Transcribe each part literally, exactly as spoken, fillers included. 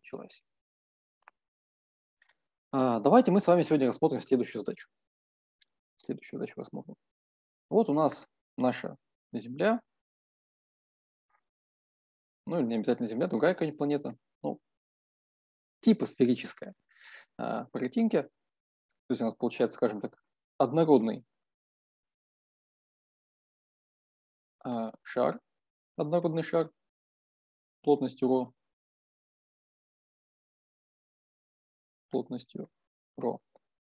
началась. А, давайте мы с вами сегодня рассмотрим следующую задачу. Следующую задачу рассмотрим. Вот у нас наша Земля. Ну, или не обязательно Земля, другая какая-нибудь планета. Ну, типа сферическая. А, по картинке. То есть у нас получается, скажем так, однородный а, шар. Однородный шар плотностью ρ. Плотностью ρ.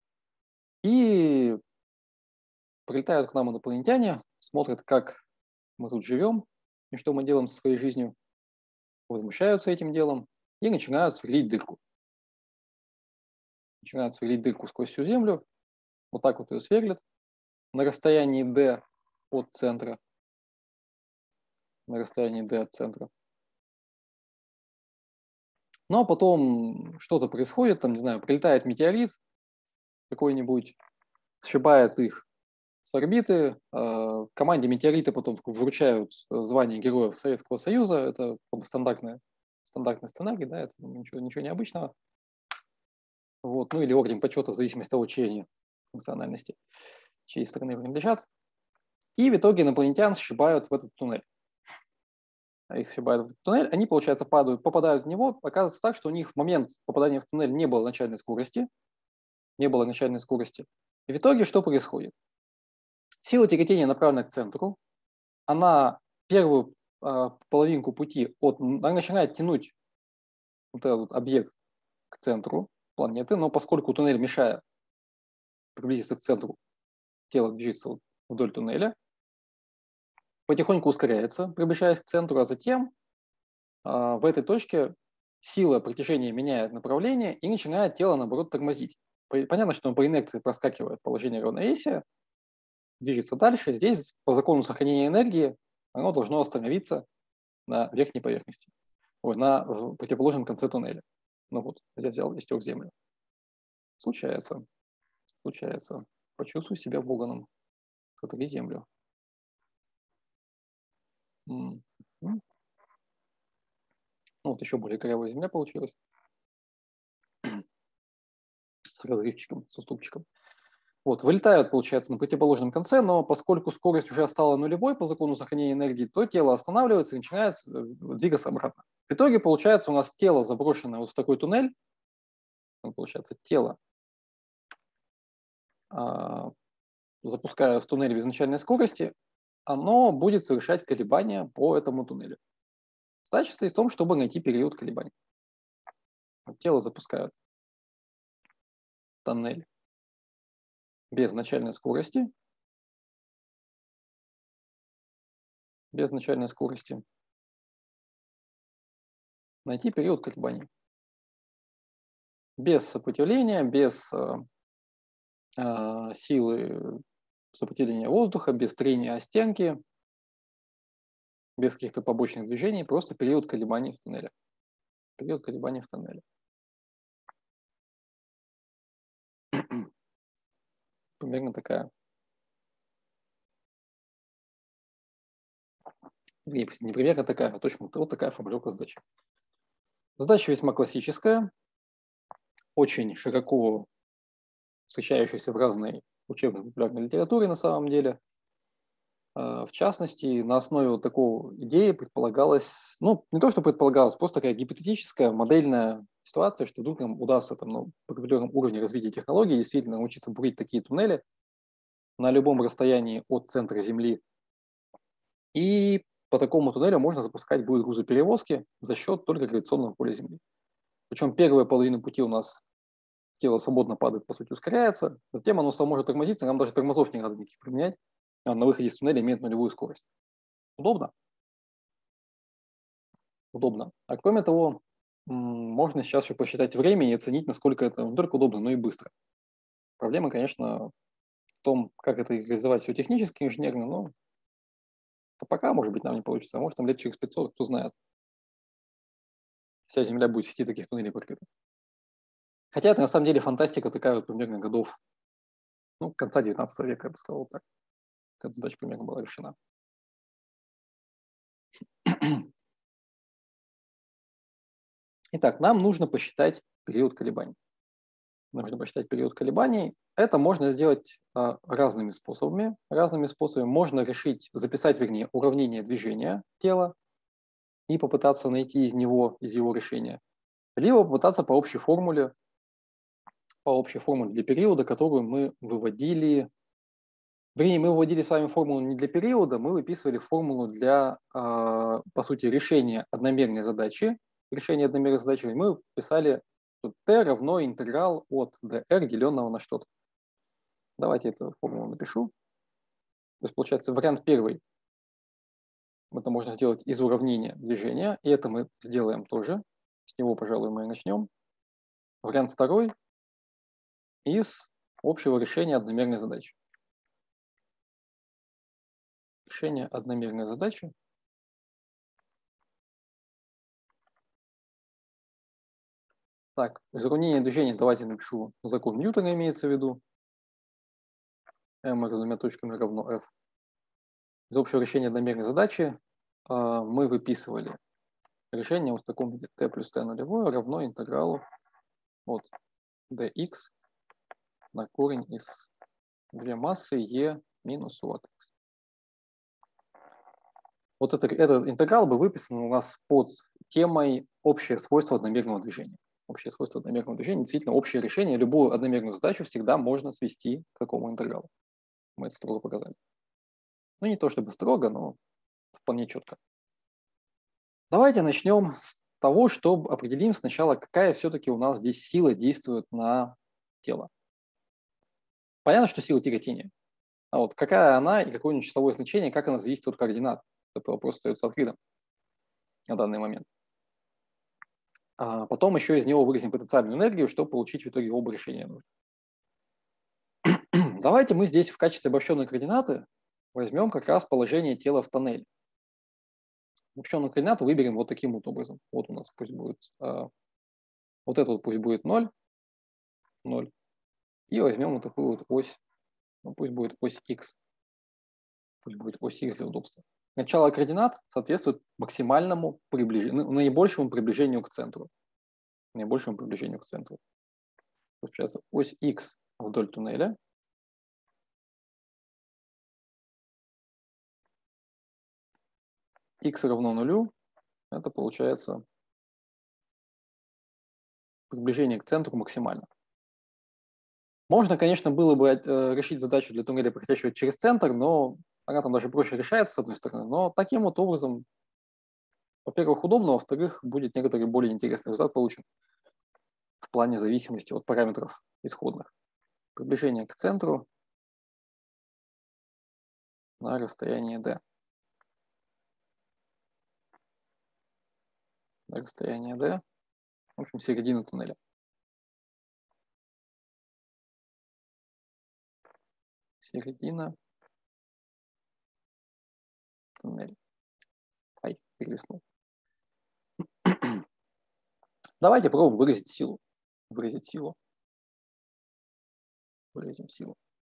И прилетают к нам инопланетяне, смотрят, как мы тут живем и что мы делаем со своей жизнью, возмущаются этим делом и начинают сверлить дырку. Начинают сверлить дырку сквозь всю Землю, вот так вот ее сверлят на расстоянии d от центра, на расстоянии d от центра. Ну а потом что-то происходит, там, не знаю, прилетает метеорит какой-нибудь, сшибает их с орбиты. Команде метеорита потом вручают звание Героев Советского Союза. Это стандартный, стандартный сценарий, да, это ничего, ничего необычного. Вот. Ну или орден почета в зависимости от того, чьей они национальности, чьей страны принадлежат. И в итоге инопланетян сшибают в этот туннель. А их сшибают в этот туннель, они, получается, падают, попадают в него. Оказывается так, что у них в момент попадания в туннель не было начальной скорости. Не было начальной скорости. И в итоге что происходит? Сила тяготения направлена к центру. Она первую э, половинку пути от, она начинает тянуть вот этот объект к центру планеты, но поскольку туннель мешает приблизиться к центру, тело движется вот вдоль туннеля, потихоньку ускоряется, приближаясь к центру, а затем э, в этой точке сила притяжения меняет направление и начинает тело, наоборот, тормозить. Понятно, что он по инерции проскакивает положение равновесия, движется дальше. Здесь по закону сохранения энергии оно должно остановиться на верхней поверхности, ой, на противоположном конце туннеля. Ну вот, я взял и стек землю. Случается, случается. Почувствуй себя Боганом. Сотри землю. М-м. Ну, вот еще более корявая земля получилась. С разрывчиком, с уступчиком. Вот, вылетают, получается, на противоположном конце, но поскольку скорость уже стала нулевой по закону сохранения энергии, то тело останавливается и начинает двигаться обратно. В итоге, получается, у нас тело заброшенное вот в такой туннель, получается, тело, а, запуская в туннель без начальной скорости, оно будет совершать колебания по этому туннелю. Задача состоит в том, чтобы найти период колебаний. Тело запускают в тоннель без начальной скорости, без начальной скорости, найти период колебаний. Без сопротивления, без э, э, силы сопротивления воздуха, без трения о стенки, без каких-то побочных движений, просто период колебаний в тоннеле. Период колебаний в тоннеле. Примерно такая. Не примерно такая, а точно вот такая формулировка задачи. Задача весьма классическая, очень широко встречающаяся в разной учебно-популярной литературе на самом деле. В частности, на основе вот такой идеи предполагалось, ну, не то, что предполагалось, просто такая гипотетическая модельная ситуация, что вдруг нам удастся там, ну, по определенном уровне развития технологий действительно научиться бурить такие туннели на любом расстоянии от центра Земли. И по такому туннелю можно запускать будет грузоперевозки за счет только гравитационного поля Земли. Причем первую половину пути у нас тело свободно падает, по сути, ускоряется, затем оно само может тормозиться, нам даже тормозов не надо никаких применять, а на выходе из туннеля имеет нулевую скорость. Удобно? Удобно. А кроме того, можно сейчас еще посчитать время и оценить, насколько это не только удобно, но и быстро. Проблема, конечно, в том, как это реализовать все технически, инженерно, но пока, может быть, нам не получится, а может, там лет через пятьсот, кто знает. Вся Земля будет в сети таких туннелей покрыта. Хотя это на самом деле фантастика такая вот примерно годов, ну, конца девятнадцатого века, я бы сказал, вот так. Эта задача примерно была решена. Итак, нам нужно посчитать период колебаний. Нужно посчитать период колебаний. Это можно сделать а, разными способами. Разными способами можно решить, записать, вернее, уравнение движения тела и попытаться найти из него, из его решения. Либо попытаться по общей формуле, по общей формуле для периода, которую мы выводили. Вернее, мы выводили с вами формулу не для периода, мы выписывали формулу для, а, по сути, решения одномерной задачи. Решение одномерной задачи мы писали, что t равно интеграл от dr, деленного на что-то. Давайте эту формулу напишу. То есть, получается, вариант первый. Это можно сделать из уравнения движения, и это мы сделаем тоже. С него, пожалуй, мы и начнем. Вариант второй из общего решения одномерной задачи. Решение одномерной задачи. Так, из уравнения движения давайте напишу закон Ньютона, имеется в виду. m с двумя точками равно f. Из общего решения одномерной задачи э, мы выписывали решение вот в таком виде. t плюс t нулевое равно интегралу от dx на корень из две массы e минус u от x. Вот это, этот интеграл был выписан у нас под темой общее свойство одномерного движения. Общее свойство одномерного движения, действительно, общее решение. Любую одномерную задачу всегда можно свести к такому интегралу. Мы это строго показали. Ну, не то чтобы строго, но вполне четко. Давайте начнем с того, что определим сначала, какая все-таки у нас здесь сила действует на тело. Понятно, что сила тяготения. А вот какая она и какое у нее числовое значение, как она зависит от координат? Это вопрос остается открытым на данный момент. А потом еще из него выразим потенциальную энергию, чтобы получить в итоге оба решения. Давайте мы здесь в качестве обобщенной координаты возьмем как раз положение тела в тоннеле. Обобщенную координату выберем вот таким вот образом. Вот у нас пусть будет, а, вот это вот пусть будет ноль, ноль. И возьмем вот такую вот ось, ну, пусть будет ось x. Пусть будет ось x для удобства. Начало координат соответствует максимальному приближению, наибольшему приближению к центру. Наибольшему приближению к центру. Получается ось x вдоль туннеля. X равно нулю. Это получается приближение к центру максимально. Можно, конечно, было бы э, решить задачу для туннеля, проходящего через центр, но она там даже проще решается, с одной стороны. Но таким вот образом, во-первых, удобно, во-вторых, будет некоторый более интересный результат получен в плане зависимости от параметров исходных. Приближение к центру на расстояние d. На расстояние d. В общем, середина туннеля. Середина туннеля. Ай, перелистнул. Давайте пробуем выразить силу. Выразить силу. Выразим силу.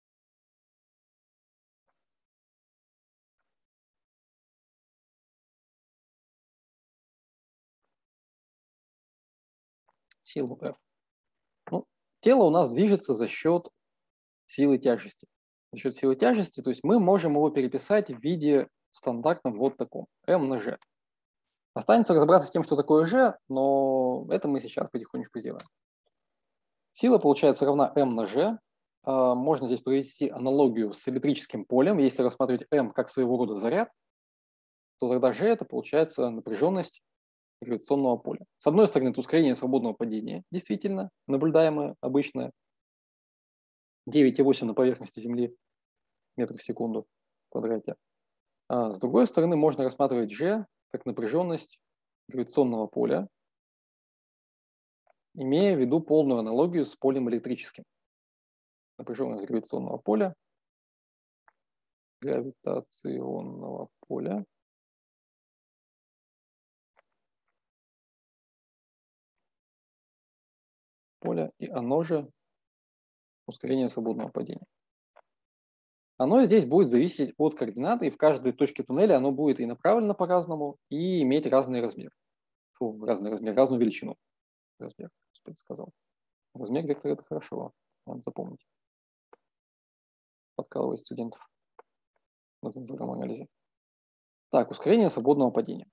Силу F. Ну, тело у нас движется за счет силы тяжести. За счет силы тяжести, то есть мы можем его переписать в виде стандартном вот таком. M на G. Останется разобраться с тем, что такое G, но это мы сейчас потихонечку сделаем. Сила получается равна M на G. Можно здесь провести аналогию с электрическим полем. Если рассматривать M как своего рода заряд, то тогда G это получается напряженность гравитационного поля. С одной стороны, это ускорение свободного падения, действительно, наблюдаемое, обычное, девять и восемь на поверхности Земли метров в секунду в квадрате. А с другой стороны, можно рассматривать G как напряженность гравитационного поля, имея в виду полную аналогию с полем электрическим. Напряженность гравитационного поля, гравитационного поля поля, и оно же ускорение свободного падения. Оно здесь будет зависеть от координаты, и в каждой точке туннеля оно будет и направлено по-разному, и иметь разный размер. Фу, разный размер, разную величину. Размер, Господи, сказал. Размер вектора – это хорошо, надо запомнить. Подкалывать студентов в тензорном анализе. Так, ускорение свободного падения.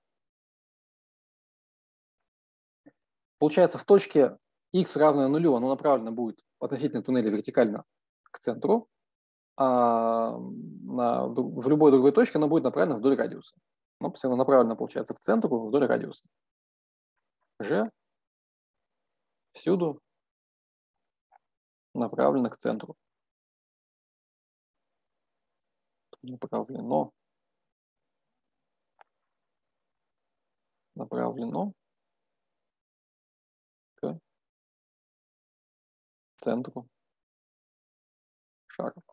Получается, в точке x равное нулю оно направлено будет относительно туннеля вертикально к центру, а на, в любой другой точке оно будет направлено вдоль радиуса. Но постоянно направлено, получается, к центру вдоль радиуса. G всюду направлено к центру. Направлено. Направлено к центру шара.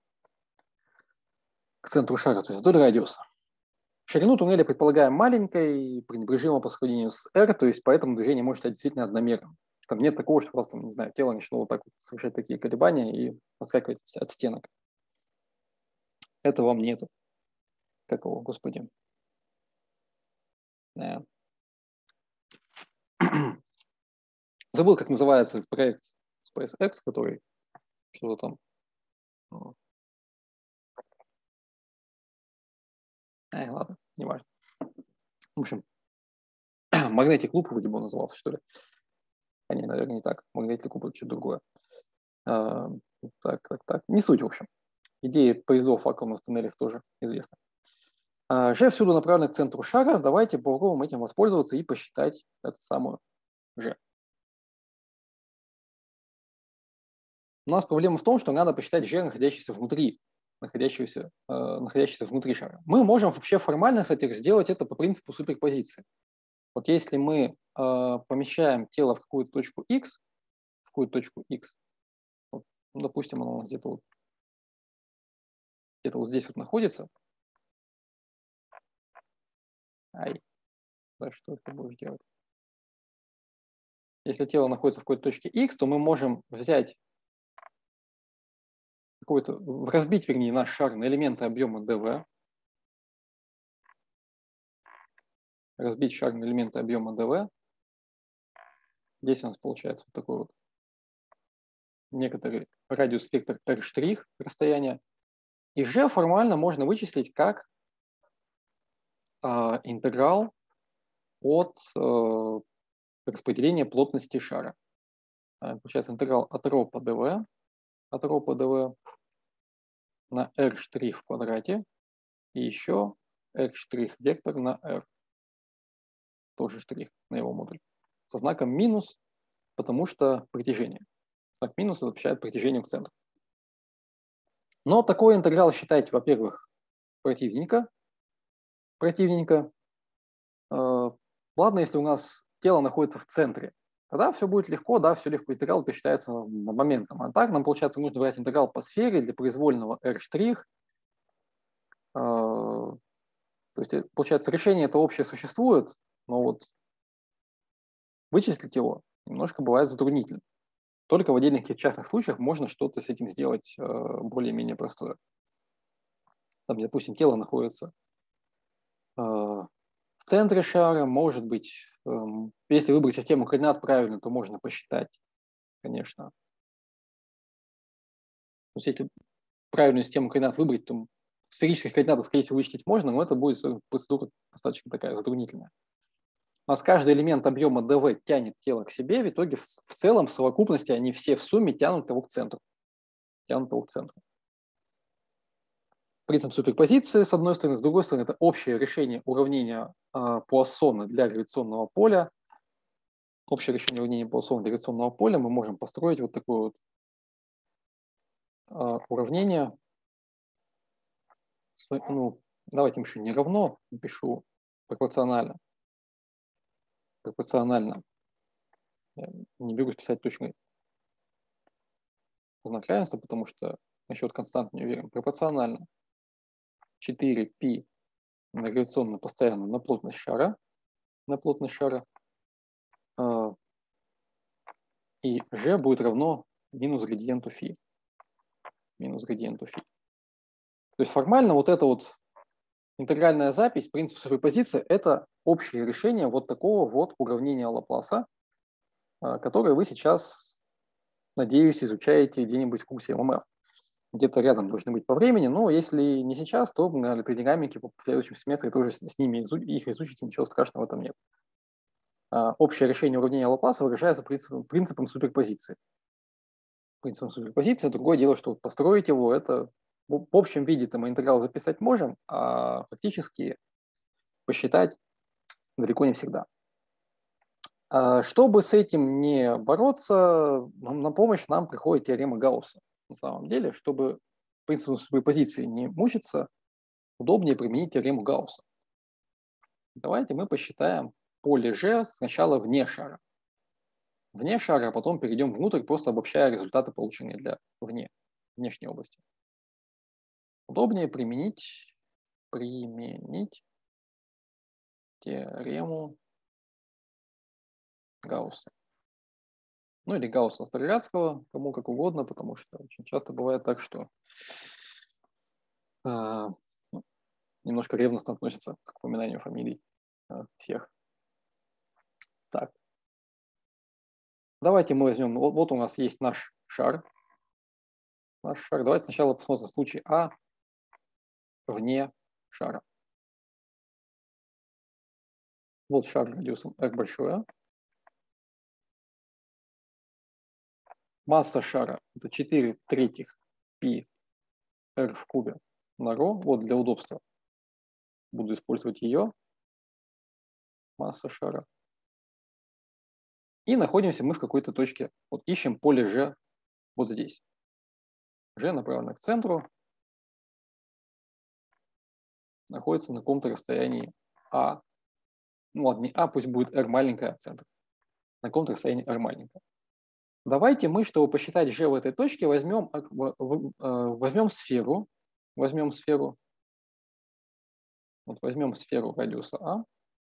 К центру шара, то есть вдоль радиуса. Ширину туннеля предполагаем маленькой, пренебрежимо по сравнению с R, то есть поэтому движение может быть действительно одномерным. Там нет такого, что просто, не знаю, тело начало вот так вот совершать такие колебания и отскакивать от стенок. Это вам не это. Как его, господи. Yeah. Забыл, как называется проект SpaceX, который что-то там. Ай, ладно, не важно. В общем, Magnetic Loop, вроде бы он назывался, что ли. А не, наверное, не так. Magnetic Loop — это что-то другое. А, так, так, так. Не суть, в общем. Идея поездов в вакуумных туннелях тоже известна. А, G всюду направлена к центру шара. Давайте попробуем этим воспользоваться и посчитать эту самую G. У нас проблема в том, что надо посчитать G, находящийся внутри, находящийся, э, находящийся внутри шара. Мы можем вообще формально, кстати, сделать это по принципу суперпозиции. Вот если мы э, помещаем тело в какую-то точку x, в какую-то точку x, вот, ну, допустим, оно у нас где-то вот, где-то вот здесь вот находится. Ай, да что ты будешь делать? Если тело находится в какой-то точке x, то мы можем взять какой-то, разбить, вернее, наш шар на элементы объема dv, разбить шар на элементы объема dv. Здесь у нас получается вот такой вот некоторый радиус-вектор r' расстояние. И G формально можно вычислить как э, интеграл от э, распределения плотности шара. Э, получается интеграл от ρ по dv, от ρ по dv на r' в квадрате и еще r' вектор на r, тоже штрих на его модуль, со знаком минус, потому что притяжение. Знак минус отвечает притяжению к центру. Но такой интеграл считать, во-первых, противненько. Противненько. Э, ладно, если у нас тело находится в центре, тогда все будет легко, да, все легко, интеграл посчитается моментом. А так нам, получается, нужно брать интеграл по сфере для произвольного r'. То есть, получается, решение это общее существует, но вот вычислить его немножко бывает затруднительно. Только в отдельных частных случаях можно что-то с этим сделать более-менее простое. Там, допустим, тело находится в центре шара, может быть, если выбрать систему координат правильно, то можно посчитать, конечно. То есть, если правильную систему координат выбрать, то сферических координатов, скорее всего, вычислить можно, но это будет процедура достаточно такая затруднительная. У нас каждый элемент объема dv тянет тело к себе, в итоге в, в целом, в совокупности, они все в сумме тянут его к центру. Тянут его к центру. Принцип суперпозиции, с одной стороны, с другой стороны, это общее решение уравнения э, Пуассона для гравитационного поля. Общее решение уравнения Пуассона для гравитационного поля мы можем построить вот такое вот э, уравнение. Ну, давайте еще не равно, напишу пропорционально. Пропорционально. Я не берусь писать точный знак равенства, потому что насчет констант не уверен. Пропорционально четыре пи на гравитационно постоянно на плотность шара, на плотность шара, э, и G будет равно минус градиенту φ. Минус градиенту φ. То есть формально вот это вот интегральная запись, принцип суперпозиции – это общее решение вот такого вот уравнения Лапласа, которое вы сейчас, надеюсь, изучаете где-нибудь в курсе эм эм эф. Где-то рядом должны быть по времени, но если не сейчас, то на электродинамике в следующем семестре тоже с ними их изучите, ничего страшного в этом нет. Общее решение уравнения Лапласа выражается принципом, принципом суперпозиции. Принципом суперпозиции. Другое дело, что построить его, это в общем виде мы интеграл записать можем, а фактически посчитать далеко не всегда. Чтобы с этим не бороться, на помощь нам приходит теорема Гаусса. На самом деле, чтобы принципом суперпозиции не мучиться, удобнее применить теорему Гаусса. Давайте мы посчитаем поле G сначала вне шара. Вне шара, а потом перейдем внутрь, просто обобщая результаты, полученные для вне, внешней области. Удобнее применить, применить теорему Гаусса. Ну или Гаусса-Старлядского, кому как угодно, потому что очень часто бывает так, что э, немножко ревностно относятся к упоминанию фамилий э, всех. Так. Давайте мы возьмем, вот, вот у нас есть наш шар. Наш шар. Давайте сначала посмотрим случай А вне шара. Вот шар радиусом r большое. Масса шара – это четыре третьих π r в кубе на ρ. Вот для удобства буду использовать ее. Масса шара. И находимся мы в какой-то точке. Вот ищем поле G вот здесь. G направлено к центру. Находится на каком-то расстоянии А. Ну ладно, не А, пусть будет R маленькая от центра. На каком-то расстоянии R маленькая. Давайте мы, чтобы посчитать G в этой точке, возьмем, возьмем сферу. Возьмем сферу. Вот возьмем сферу радиуса А.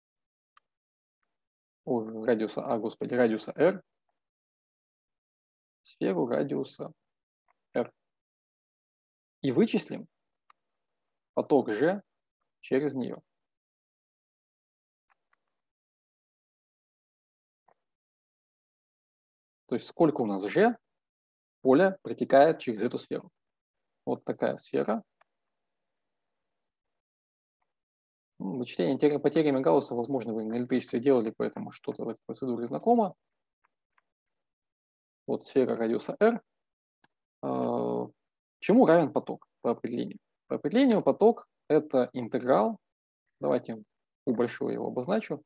О, радиуса А, господи, радиуса R. Сферу радиуса R. И вычислим поток G через нее. То есть сколько у нас G поля протекает через эту сферу. Вот такая сфера. Вычисление по теореме Гаусса, возможно, вы на электричестве делали, поэтому что-то в этой процедуре знакомо. Вот сфера радиуса R. Чему равен поток по определению? По определению поток – это интеграл. Давайте у большой его обозначу.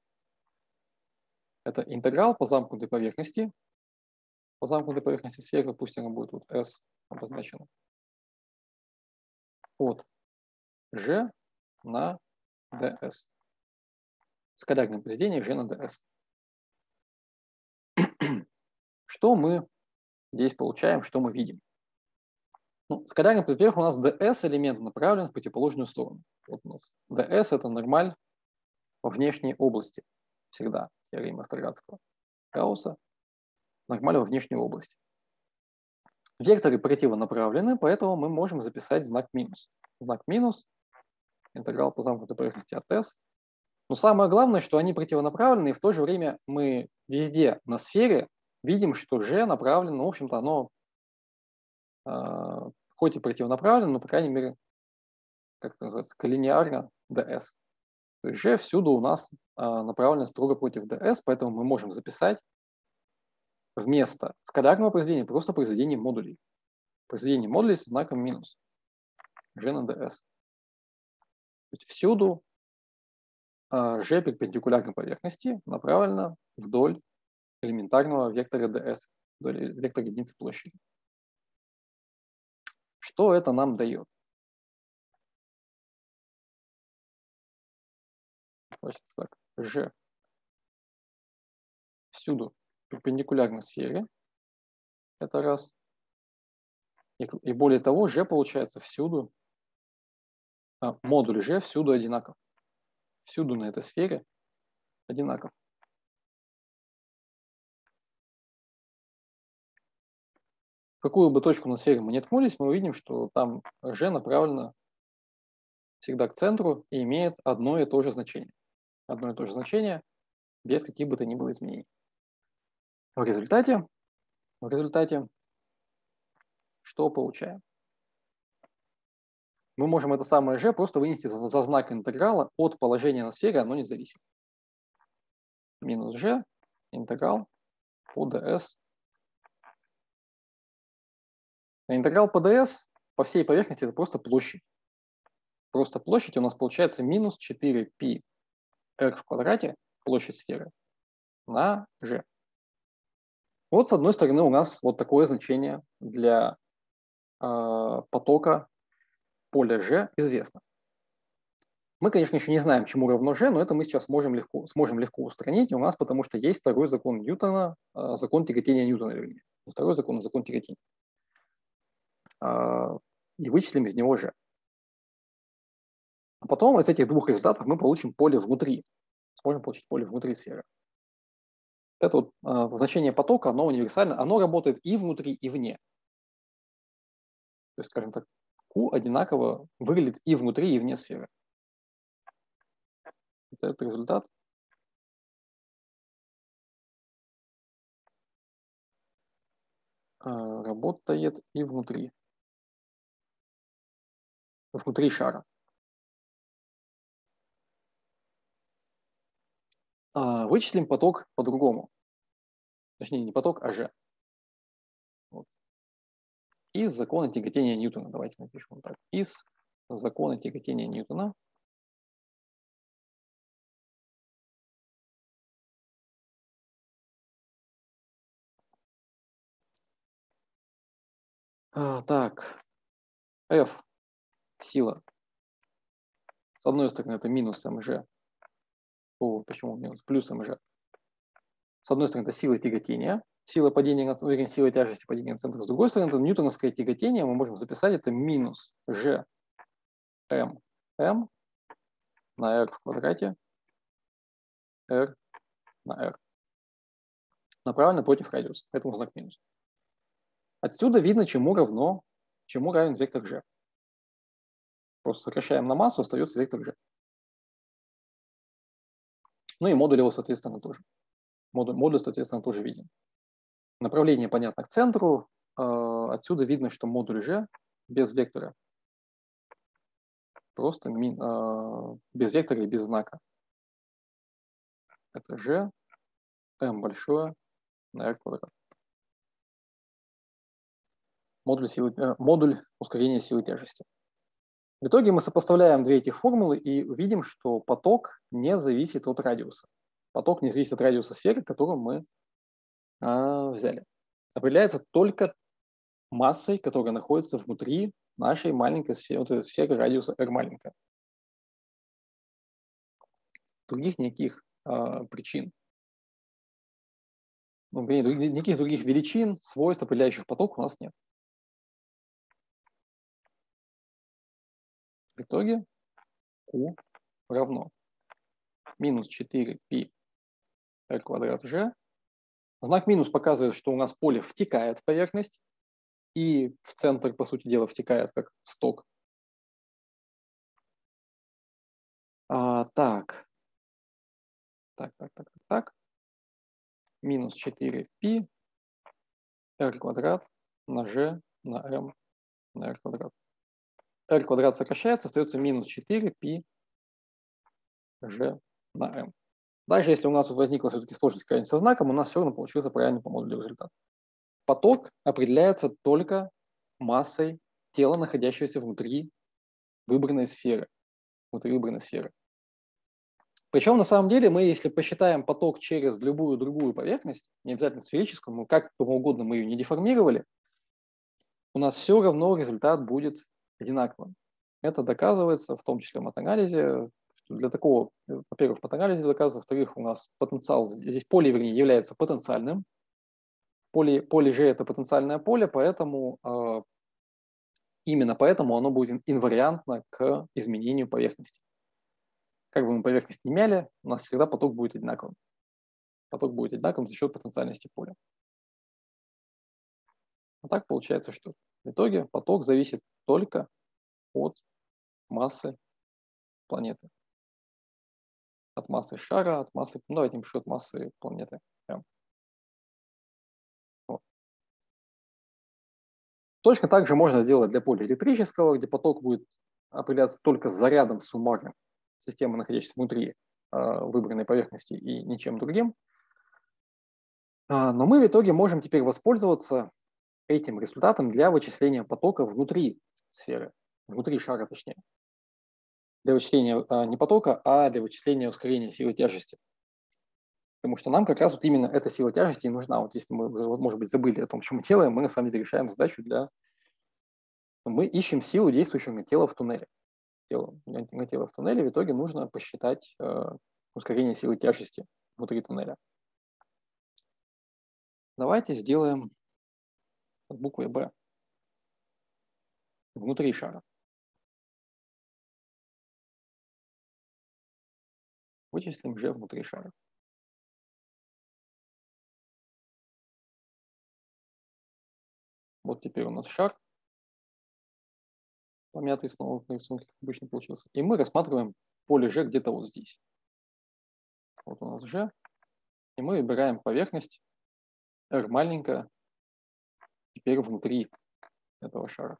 Это интеграл по замкнутой поверхности. По замкнутой поверхности сферы, пусть она будет вот S обозначена. От G на ds. Скалярное произведение G на ds. Что мы здесь получаем, что мы видим? Ну, скалярный предприятие у нас ds элемент направлен в противоположную сторону. Вот у нас ds это нормаль во внешней области. Всегда теорема Старлядского. Гаусса. Нормаль во внешней области. Векторы противонаправлены, поэтому мы можем записать знак минус. Знак минус, интеграл по замкнутой поверхности от S. Но самое главное, что они противонаправлены, и в то же время мы везде на сфере видим, что G направлено, ну, в общем-то, оно э, хоть и противонаправлено, но, по крайней мере, как это называется, коллинеарно ds. То есть G всюду у нас э, направлено строго против ds, поэтому мы можем записать вместо скалярного произведения просто произведение модулей. Произведение модулей со знаком минус. G на ds. То есть всюду э, G перпендикулярно поверхности направлено вдоль элементарного вектора ds, вдоль вектора единицы площади. Что это нам дает? Значит, так, G всюду перпендикулярно сфере. Это раз. И, и более того, G получается всюду, а, модуль G всюду одинаков. Всюду на этой сфере одинаков. В какую бы точку на сфере мы не ткнулись, мы увидим, что там G направлено всегда к центру и имеет одно и то же значение. Одно и то же значение без каких бы то ни было изменений. В результате, в результате что получаем? Мы можем это самое g просто вынести за, за знак интеграла. От положения на сфере оно не зависит. Минус g интеграл по ds. А интеграл по ds по всей поверхности это просто площадь. Просто площадь у нас получается минус четыре пи r в квадрате, площадь сферы, на g. Вот с одной стороны у нас вот такое значение для э, потока поля g известно. Мы, конечно, еще не знаем, чему равно g, но это мы сейчас можем легко, сможем легко устранить у нас, потому что есть второй закон Ньютона, э, закон тяготения Ньютона, вернее. Второй закон, закон тяготения. Э, и вычислим из него g. А потом из этих двух результатов мы получим поле внутри. Сможем получить поле внутри сферы. Это вот, э, значение потока, оно универсально, оно работает и внутри, и вне. То есть, скажем так, Q одинаково выглядит и внутри, и вне сферы. Это, это результат. Э, работает и внутри. Внутри шара. Э, вычислим поток по-другому. Точнее, не поток, а G. Вот. Из закона тяготения Ньютона. Давайте напишем вот так. Из закона тяготения Ньютона. А, так. F сила. С одной стороны это минус mg. О, почему минус? Плюс mg. С одной стороны это сила тяготения. Сила падения, вернее, сила тяжести падения на центр. С другой стороны это ньютоновское тяготение. Мы можем записать это минус g m m на r в квадрате r на r. Направлено против радиуса. Поэтому знак минус. Отсюда видно, чему равно, чему равен вектор g. Просто сокращаем на массу, остается вектор g. Ну и модуль его, соответственно, тоже. Модуль, модуль соответственно, тоже виден. Направление понятно к центру. Отсюда видно, что модуль g без вектора. Просто мин, без вектора и без знака. Это g, m большое на r квадрат. Модуль, силы, модуль ускорения силы тяжести. В итоге мы сопоставляем две этих формулы и увидим, что поток не зависит от радиуса. Поток не зависит от радиуса сферы, которую мы а, взяли. Определяется только массой, которая находится внутри нашей маленькой сферы, вот этой сферы радиуса r маленькая. Других никаких а, причин, ну, никаких других величин, свойств, определяющих поток у нас нет. В итоге Q равно минус четыре пи r квадрат g. Знак минус показывает, что у нас поле втекает в поверхность и в центр, по сути дела, втекает как сток. А, так. Так, так, так, так, так. Минус четыре пи r квадрат на g на m на r квадрат. R квадрат сокращается, остается минус четыре пи g на m. Даже если у нас возникла все-таки сложность какая-нибудь со знаком, у нас все равно получился правильный по модулю результат. Поток определяется только массой тела, находящегося внутри выбранной сферы. Внутри выбранной сферы. Причем на самом деле мы, если посчитаем поток через любую другую поверхность, не обязательно сферическую, но как угодно мы ее не деформировали, у нас все равно результат будет одинаковым. Это доказывается в том числе в матанализе. Для такого, во-первых, в матанализе доказывается, во-вторых, у нас потенциал, здесь поле, вернее, является потенциальным. Поле, поле G – это потенциальное поле, поэтому э, именно поэтому оно будет инвариантно к изменению поверхности. Как бы мы поверхность не мяли, у нас всегда поток будет одинаковым. Поток будет одинаковым за счет потенциальности поля. А так получается, что в итоге поток зависит только от массы планеты. От массы шара, от массы, ну давайте напишу от массы планеты. Прям. Вот. Точно так же можно сделать для поля электрического, где поток будет определяться только зарядом суммарным системы, находящейся внутри э, выбранной поверхности, и ничем другим. А, но мы в итоге можем теперь воспользоваться этим результатом для вычисления потока внутри сферы, внутри шара точнее. Для вычисления а, не потока, а для вычисления ускорения силы тяжести. Потому что нам как раз вот именно эта сила тяжести и нужна. Вот если мы, может быть, забыли о том, что мы делаем, мы на самом деле решаем задачу для... Мы ищем силу действующего на тело в туннеле. Тело, на тело в туннеле в итоге нужно посчитать э, ускорение силы тяжести внутри туннеля. Давайте сделаем под буквой «Б» внутри шара. Вычислим G внутри шара. Вот теперь у нас шар, помятый снова на рисунке, как обычно получился. И мы рассматриваем поле G где-то вот здесь. Вот у нас G. И мы выбираем поверхность R маленькая, теперь внутри этого шара.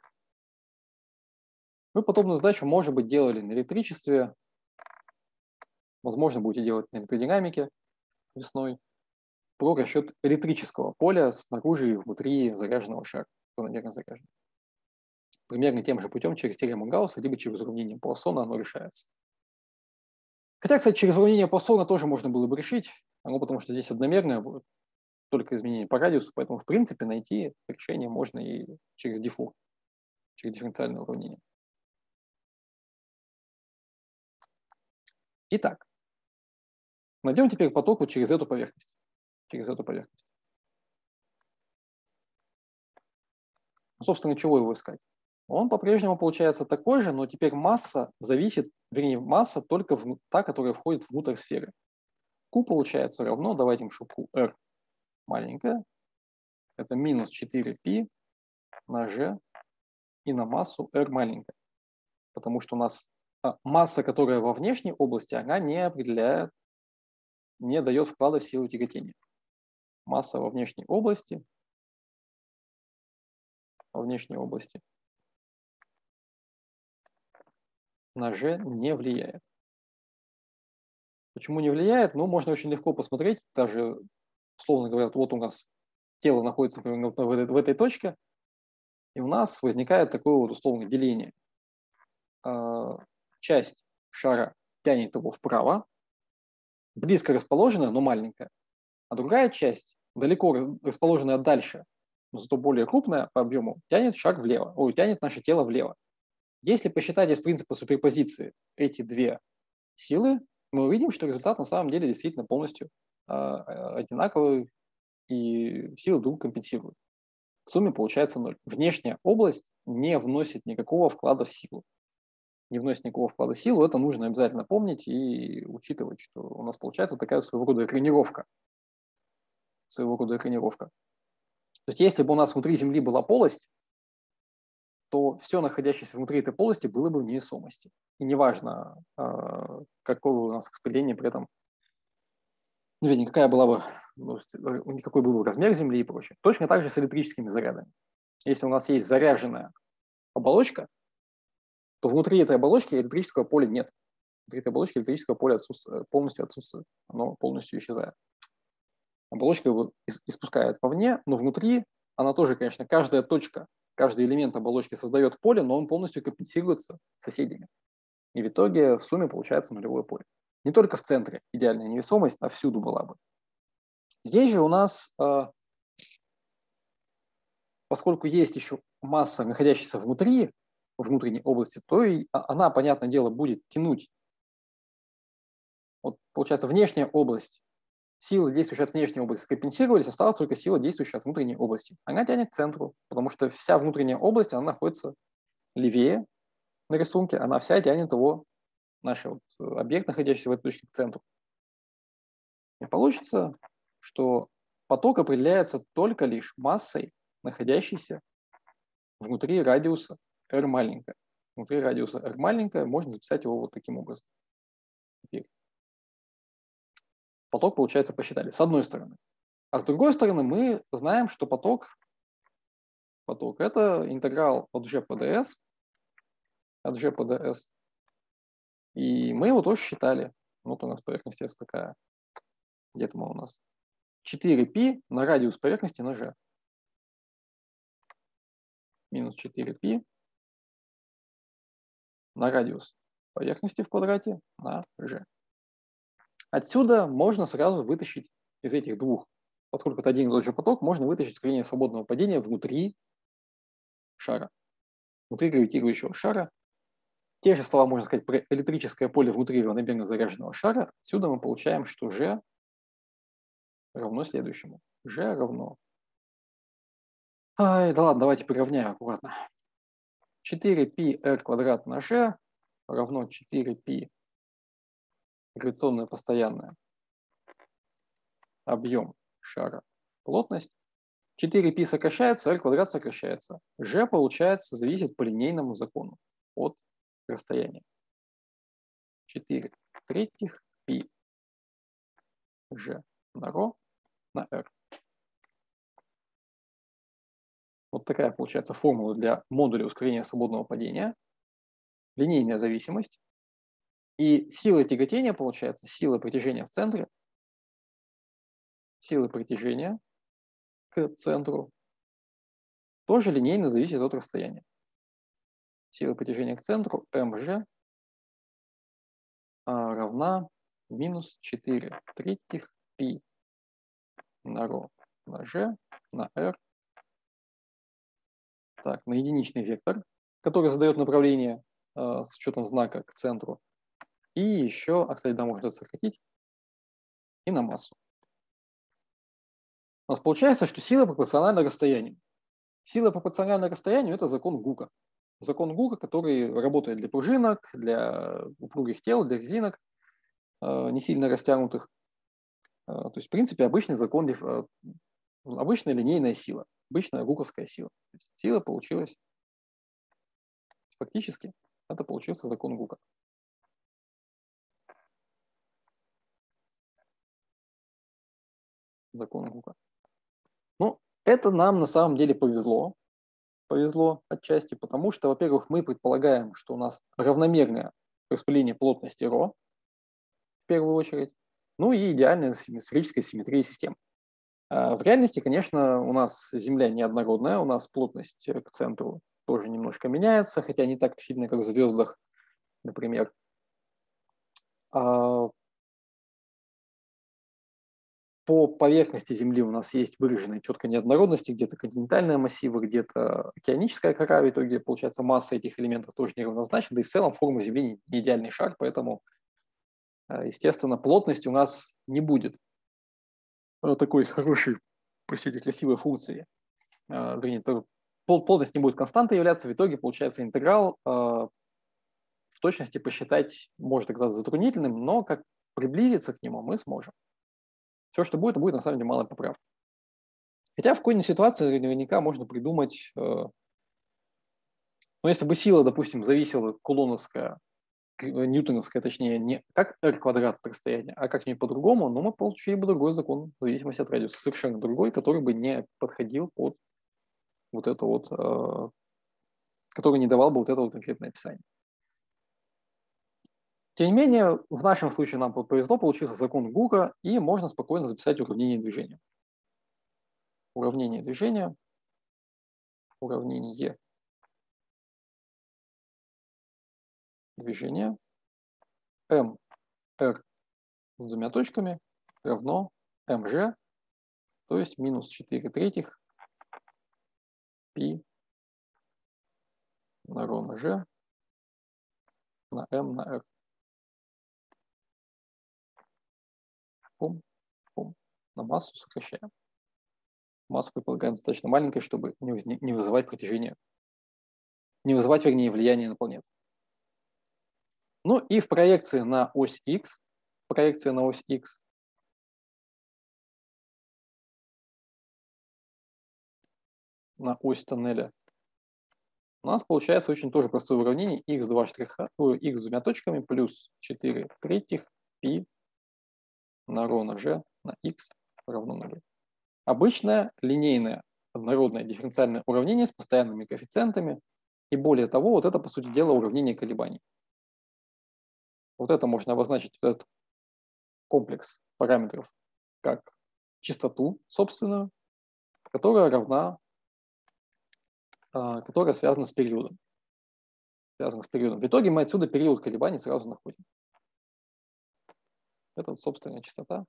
Вы подобную задачу, может быть, делали на электричестве, возможно, будете делать на электродинамике весной, про расчет электрического поля снаружи и внутри заряженного шара, равномерно заряженного. Примерно тем же путем через теорему Гаусса, либо через уравнение Пуассона оно решается. Хотя, кстати, через уравнение Пуассона тоже можно было бы решить, ну, потому что здесь одномерное будет только изменение по радиусу, поэтому, в принципе, найти решение можно и через диффу, через дифференциальное уравнение. Итак, найдем теперь поток вот через эту поверхность. Через эту поверхность. Собственно, чего его искать? Он по-прежнему получается такой же, но теперь масса зависит, вернее, масса только в, та, которая входит внутрь сферы. Q получается равно, давайте напишу Q R маленькая, это минус четыре π на G и на массу R маленькая. Потому что у нас а, масса, которая во внешней области, она не определяет, не дает вклада в силу тяготения. Масса во внешней области, во внешней области на G не влияет. Почему не влияет? Ну, можно очень легко посмотреть, даже, условно говоря, вот у нас тело находится например, в этой, в этой точке, и у нас возникает такое вот условное деление. Часть шара тянет его вправо, близко расположенная, но маленькая, а другая часть, далеко расположенная дальше, но зато более крупная по объему, тянет шар влево, ой, тянет наше тело влево. Если посчитать из принципа суперпозиции эти две силы, мы увидим, что результат на самом деле действительно полностью э, одинаковый, и силы друг компенсируют. В сумме получается ноль. Внешняя область не вносит никакого вклада в силу. Не вносит никакого вклада в силу, это нужно обязательно помнить и учитывать, что у нас получается такая своего рода экранировка. Своего рода экранировка. То есть если бы у нас внутри Земли была полость, то все, находящееся внутри этой полости, было бы в невесомости. И неважно, какое у нас распределение при этом, ну, видите, какая была бы, ну, какой был бы размер Земли и прочее. Точно так же с электрическими зарядами. Если у нас есть заряженная оболочка, то внутри этой оболочки электрического поля нет. Внутри этой оболочки электрического поля отсутствует, полностью отсутствует. Оно полностью исчезает. Оболочка его испускает вовне, но внутри она тоже, конечно, каждая точка, каждый элемент оболочки создает поле, но он полностью компенсируется соседями. И в итоге в сумме получается нулевое поле. Не только в центре идеальная невесомость, а всюду была бы. Здесь же у нас, поскольку есть еще масса, находящаяся внутри, внутренней области, то и она, понятное дело, будет тянуть. Вот получается внешняя область, силы, действующие от внешней области, скомпенсировались, осталась только сила, действующая от внутренней области. Она тянет к центру, потому что вся внутренняя область, она находится левее на рисунке, она вся тянет его, наш вот объект, находящийся в этой точке, к центру. И получится, что поток определяется только лишь массой, находящейся внутри радиуса R маленькая. внутри радиуса r маленькое, можно записать его вот таким образом. Теперь поток, получается, посчитали с одной стороны. А с другой стороны мы знаем, что поток, поток это интеграл от g по ds, от g по ds. И мы его тоже считали. Вот у нас поверхность S такая. Где-то мы у нас четыре π на радиус поверхности на g. Минус четыре π на радиус поверхности в квадрате на g. Отсюда можно сразу вытащить из этих двух, поскольку это один и тот же поток, можно вытащить ускорение свободного падения внутри шара, внутри гравитирующего шара. Те же слова можно сказать про электрическое поле внутри равномерно заряженного шара. Отсюда мы получаем, что g равно следующему. G равно... Ай, да ладно, давайте приравняем аккуратно. четыре π r квадрат на g равно четыре π гравитационное постоянное объем шара плотность. четыре π сокращается, r квадрат сокращается. G, получается, зависит по линейному закону от расстояния. четыре третьих π g на ρ на r. Вот такая получается формула для модуля ускорения свободного падения. Линейная зависимость. И сила тяготения получается сила притяжения в центре. Сила притяжения к центру тоже линейно зависит от расстояния. Сила притяжения к центру mg равна минус четыре третьих π на ρ на g на r. Так, на единичный вектор, который задает направление э, с учетом знака к центру. И еще, а, кстати, да, можно это сократить, и на массу. У нас получается, что сила пропорциональна расстоянию. Сила пропорциональна расстоянию – это закон Гука. Закон Гука, который работает для пружинок, для упругих тел, для резинок, э, не сильно растянутых. Э, то есть, в принципе, обычный закон, э, обычная линейная сила, обычная гуковская сила. То есть сила получилась, фактически, это получился закон Гука. Закон Гука. Ну, это нам на самом деле повезло. Повезло отчасти, потому что, во-первых, мы предполагаем, что у нас равномерное распыление плотности ρ, в первую очередь, ну и идеальная сферическая симметрия систем. А в реальности, конечно, у нас Земля неоднородная, у нас плотность к центру тоже немножко меняется, хотя не так сильно, как в звездах, например. А по поверхности Земли у нас есть выраженные четко неоднородности, где-то континентальные массивы, где-то океаническая кора, в итоге, получается, масса этих элементов тоже неравнозначна, да и в целом форма Земли не идеальный шар, поэтому, естественно, плотность у нас не будет такой хорошей, простите, красивой функции. Вернее, плотность не будет константой являться, в итоге получается интеграл в точности посчитать может оказаться затруднительным, но как приблизиться к нему мы сможем. Все, что будет, будет на самом деле малая поправка. Хотя в какой-нибудь ситуации наверняка можно придумать, э, ну, если бы сила, допустим, зависела кулоновская, ньютоновская, точнее, не как r квадрат от расстояния, а как-нибудь по-другому, но мы получили бы другой закон в зависимости от радиуса, совершенно другой, который бы не подходил под вот это вот, э, который не давал бы вот это вот конкретное описание. Тем не менее, в нашем случае нам повезло, получился закон Гука, и можно спокойно записать уравнение движения. Уравнение движения, уравнение движения, m r с двумя точками равно mg, то есть минус четыре третьих π на ρ на g на m на r. Пум, пум. На массу сокращаем. Массу предполагаем достаточно маленькой, чтобы не, возник, не вызывать притяжение, не вызывать, вернее, влияние на планету. Ну и в проекции на ось x, проекция на ось x, на ось тоннеля у нас получается очень тоже простое уравнение х два штриха, х с двумя точками плюс четыре третьих π на ρ на g на x равно нулю. Обычное линейное однородное дифференциальное уравнение с постоянными коэффициентами. И более того, вот это, по сути дела, уравнение колебаний. Вот это можно обозначить, этот комплекс параметров, как частоту собственную, которая равна, которая связана с периодом. Связана с периодом. В итоге мы отсюда период колебаний сразу находим. Это вот собственная частота.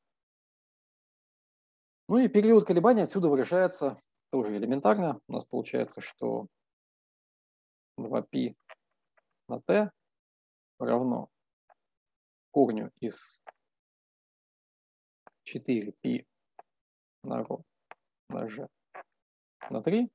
Ну и период колебаний отсюда выражается тоже элементарно. У нас получается, что два π на t равно корню из четыре π на ρ на g на три.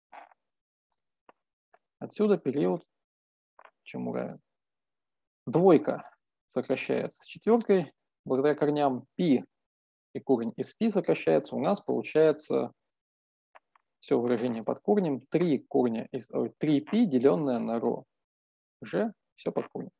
Отсюда период чему равен? Двойка сокращается с четверкой. Благодаря корням π и корень из π сокращается. У нас получается все выражение под корнем. три корня из три π, деленное на ρ g, все под корнем.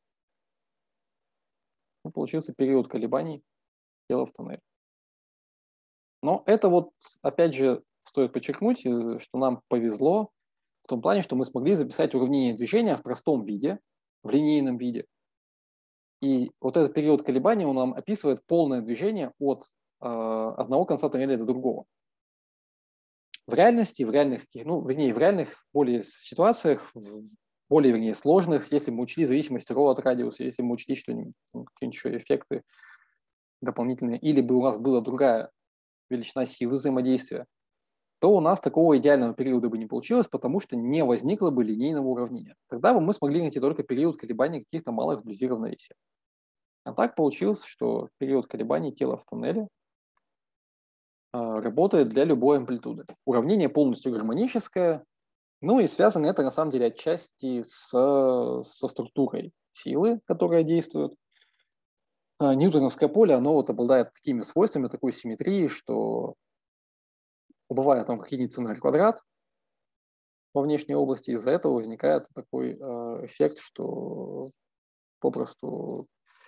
И получился период колебаний тела в тоннеле. Но это вот, опять же, стоит подчеркнуть, что нам повезло в том плане, что мы смогли записать уравнение движения в простом виде, в линейном виде. И вот этот период колебаний, он нам описывает полное движение от э, одного конца тоннеля до другого. В реальности, в реальных, ну, вернее, в реальных более ситуациях, в более, вернее, сложных, если мы учли зависимость ρ от радиуса, если мы учли что-нибудь, какие-нибудь еще эффекты дополнительные, или бы у нас была другая величина силы взаимодействия, то у нас такого идеального периода бы не получилось, потому что не возникло бы линейного уравнения. Тогда бы мы смогли найти только период колебаний каких-то малых вблизи равновесия. А так получилось, что период колебаний тела в тоннеле работает для любой амплитуды. Уравнение полностью гармоническое, ну и связано это на самом деле отчасти с, со структурой силы, которая действует. Ньютоновское поле, оно вот обладает такими свойствами, такой симметрией, что убывает там как единица на квадрат во внешней области, из-за этого возникает такой э, эффект, что попросту,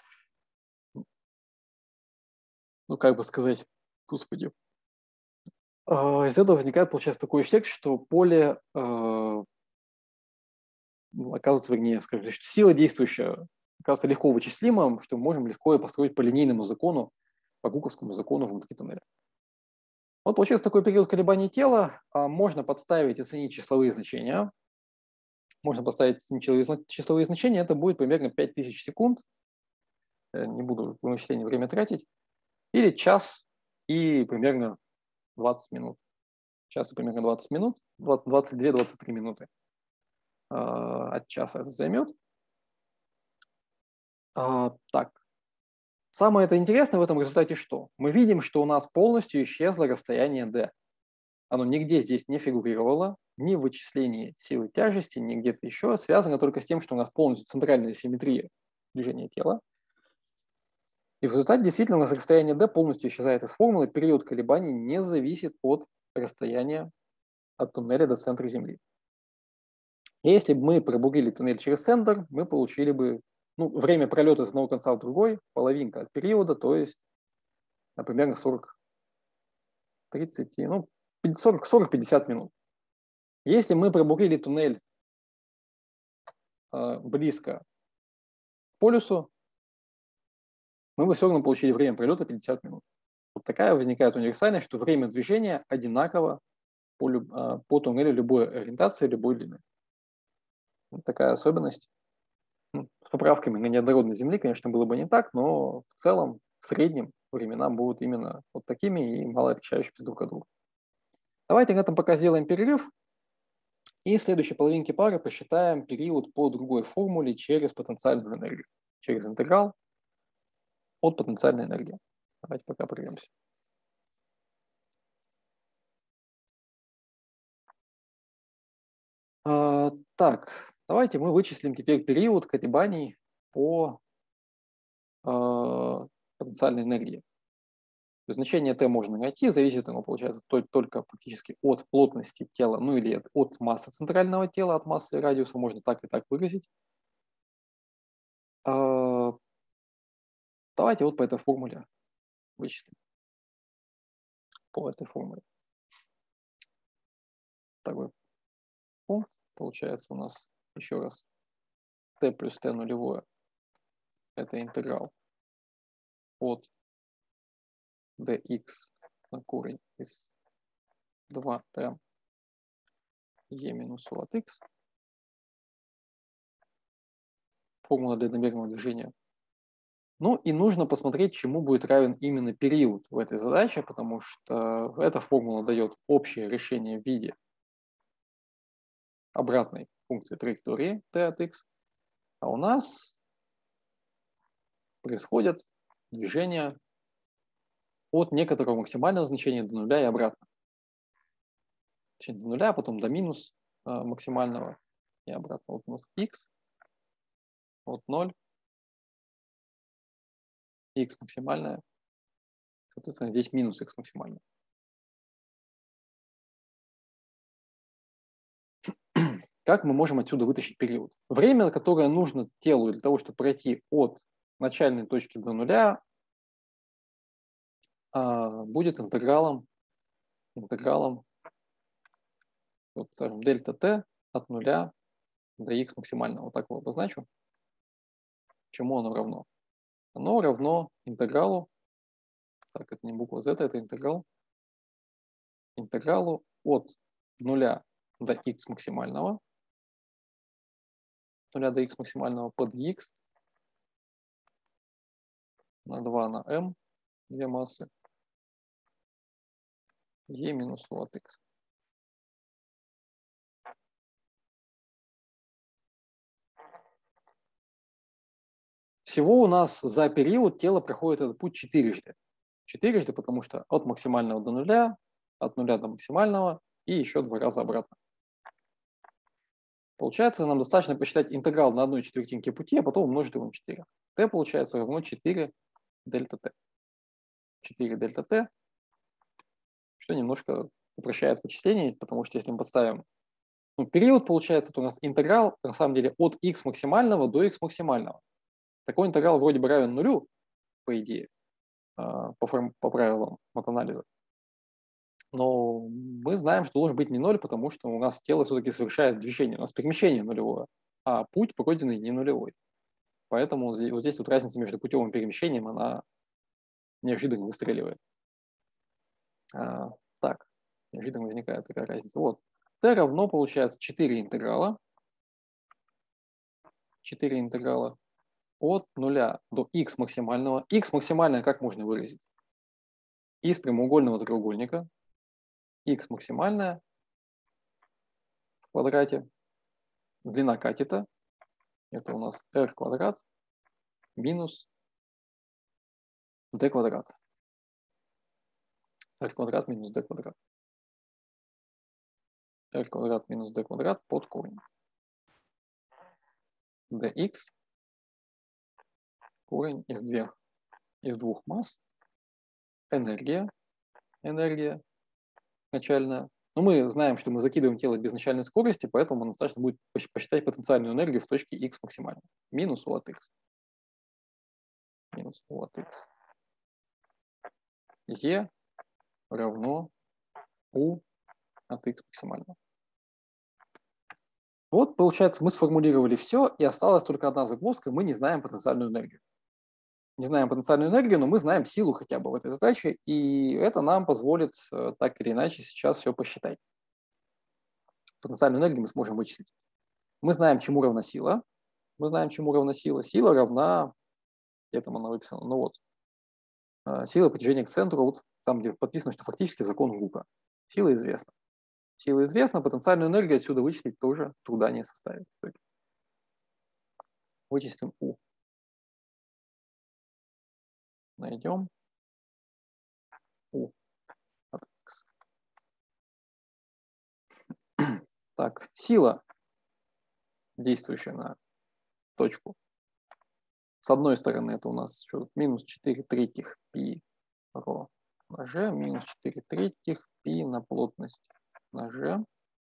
ну как бы сказать, господи, э, из этого возникает, получается, такой эффект, что поле э, оказывается, вернее, скажем, что сила действующая оказывается легко вычислимым, что мы можем легко ее построить по линейному закону, по гуковскому закону внутри тоннеля. Вот получается такой период колебаний тела. Можно подставить и оценить числовые значения. Можно поставить числовые значения, это будет примерно пять тысяч секунд. Не буду в вычислении время тратить. Или час и примерно двадцать минут. Час и примерно двадцать минут, двадцать две - двадцать три минуты от часа это займет. А, так. Самое это интересное в этом результате что? Мы видим, что у нас полностью исчезло расстояние d. Оно нигде здесь не фигурировало, ни в вычислении силы тяжести, ни где-то еще. Связано только с тем, что у нас полностью центральная симметрия движения тела. И в результате действительно у нас расстояние d полностью исчезает из формулы. Период колебаний не зависит от расстояния от туннеля до центра Земли. Если бы мы пробурили туннель через центр, мы получили бы ну, время пролета с одного конца в другой, половинка от периода, то есть, например, сорок, тридцать, ну, сорок-пятьдесят минут. Если мы пробурили туннель э, близко к полюсу, мы бы все равно получили время пролета пятьдесят минут. Вот такая возникает универсальность, что время движения одинаково по, э, по туннелю любой ориентации, любой длины. Вот такая особенность. Ну, с поправками на неоднородной Земли, конечно, было бы не так, но в целом, в среднем, времена будут именно вот такими и мало отличающимися друг от друга. Давайте на этом пока сделаем перерыв. И в следующей половинке пары посчитаем период по другой формуле через потенциальную энергию. Через интеграл от потенциальной энергии. Давайте пока прервемся. А, так, давайте мы вычислим теперь период колебаний по а, потенциальной энергии. Значение t можно найти, зависит оно, получается, только фактически от плотности тела, ну или от массы центрального тела, от массы и радиуса, можно так и так выразить. Давайте вот по этой формуле вычислим. По этой формуле. Такой пункт получается у нас еще раз t плюс t нулевое. Это интеграл от dx на корень из два эм e минус u от x. Формула для одномерного движения. Ну и нужно посмотреть, чему будет равен именно период в этой задаче, потому что эта формула дает общее решение в виде обратной функции траектории t от x, а у нас происходит движение от некоторого максимального значения до нуля и обратно. Точнее, до нуля, а потом до минус э, максимального и обратно. Вот у нас x от ноль, x максимальная, соответственно, здесь минус x максимальная. Как мы можем отсюда вытащить период? Время, которое нужно телу для того, чтобы пройти от начальной точки до нуля, будет интегралом, интегралом вот, скажем, дельта t от нуля до x максимального. Вот так его обозначу. Чему оно равно? Оно равно интегралу, так, это не буква z, это интеграл, интегралу от нуля до x максимального, нуля до x максимального под x на два на m, две массы, e минус u от x. Всего у нас за период тело проходит этот путь четырежды. Четырежды, потому что от максимального до нуля, от нуля до максимального и еще два раза обратно. Получается, нам достаточно посчитать интеграл на одной четвертинке пути, а потом умножить его на четыре. t получается равно четыре дельта t. четыре дельта t, что немножко упрощает вычисление, потому что если мы подставим ну, период, получается, то у нас интеграл на самом деле от x максимального до x максимального. Такой интеграл вроде бы равен нулю, по идее, по, форм, по правилам матанализа. Но мы знаем, что должен быть не ноль, потому что у нас тело все-таки совершает движение. У нас перемещение нулевое, а путь пройденный не нулевой. Поэтому вот здесь, вот здесь вот разница между путевым и перемещением, она неожиданно выстреливает. А, так, неожиданно возникает такая разница. Вот, t равно, получается, четыре интеграла. четыре интеграла от нуля до x максимального. X максимальное как можно выразить? Из прямоугольного треугольника. X максимальная в квадрате. Длина катета. Это у нас r квадрат минус d квадрат. R квадрат минус d квадрат. R квадрат минус d квадрат под корень. dx корень из двух, из двух масс. Энергия. Энергия начальная. Но мы знаем, что мы закидываем тело без начальной скорости, поэтому достаточно будет посчитать потенциальную энергию в точке x максимально. Минус u от x. Минус u от x. E равно u от x максимально. Вот, получается, мы сформулировали все, и осталась только одна загвоздка. Мы не знаем потенциальную энергию. Не знаем потенциальную энергию, но мы знаем силу хотя бы в этой задаче, и это нам позволит так или иначе сейчас все посчитать. Потенциальную энергию мы сможем вычислить. Мы знаем, чему равна сила. Мы знаем, чему равна сила. Сила равна, где там она выписана, ну вот, сила притяжения к центру, вот там, где подписано, что фактически закон Гука. Сила известна. Сила известна, потенциальную энергию отсюда вычислить тоже труда не составит. Вычислим U. Найдем U от x. Так, сила, действующая на точку. С одной стороны, это у нас минус четыре третьих π ρ на g минус четыре третьих π на плотность на g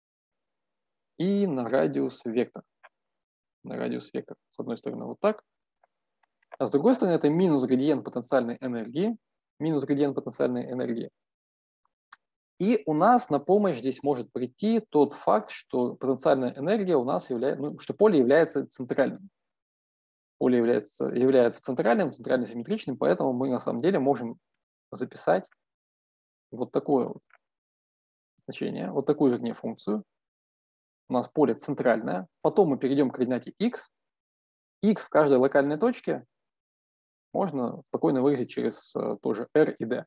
и на радиус вектор. На радиус вектор. С одной стороны вот так. А с другой стороны это минус градиент потенциальной энергии. Минус градиент потенциальной энергии. И у нас на помощь здесь может прийти тот факт, что потенциальная энергия у нас является, ну, что поле является центральным. Поле является, является центральным, центрально симметричным, поэтому мы на самом деле можем записать вот такое вот значение, вот такую, вернее, функцию. У нас поле центральное. Потом мы перейдем к координате x. X в каждой локальной точке можно спокойно выразить через uh, тоже r и d.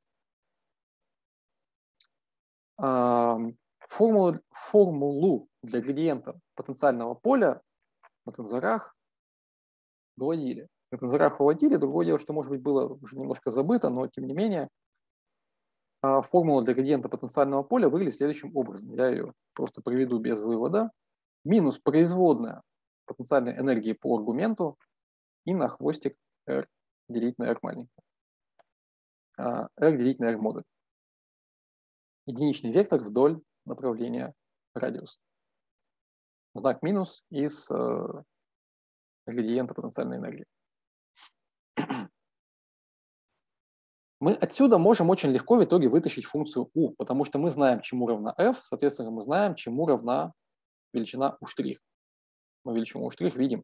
Uh, формулу, формулу для градиента потенциального поля на тензорах выводили. На тензорах выводили. Другое дело, что, может быть, было уже немножко забыто, но тем не менее uh, формула для градиента потенциального поля выглядит следующим образом. Я ее просто приведу без вывода. Минус производная потенциальной энергии по аргументу и на хвостик r делить на r маленькое. Uh, r делить на r модуль. Единичный вектор вдоль направления радиуса. Знак минус из uh, градиента потенциальной энергии. Мы отсюда можем очень легко в итоге вытащить функцию u, потому что мы знаем, чему равна f, соответственно, мы знаем, чему равна величина u'. Мы величину u' видим.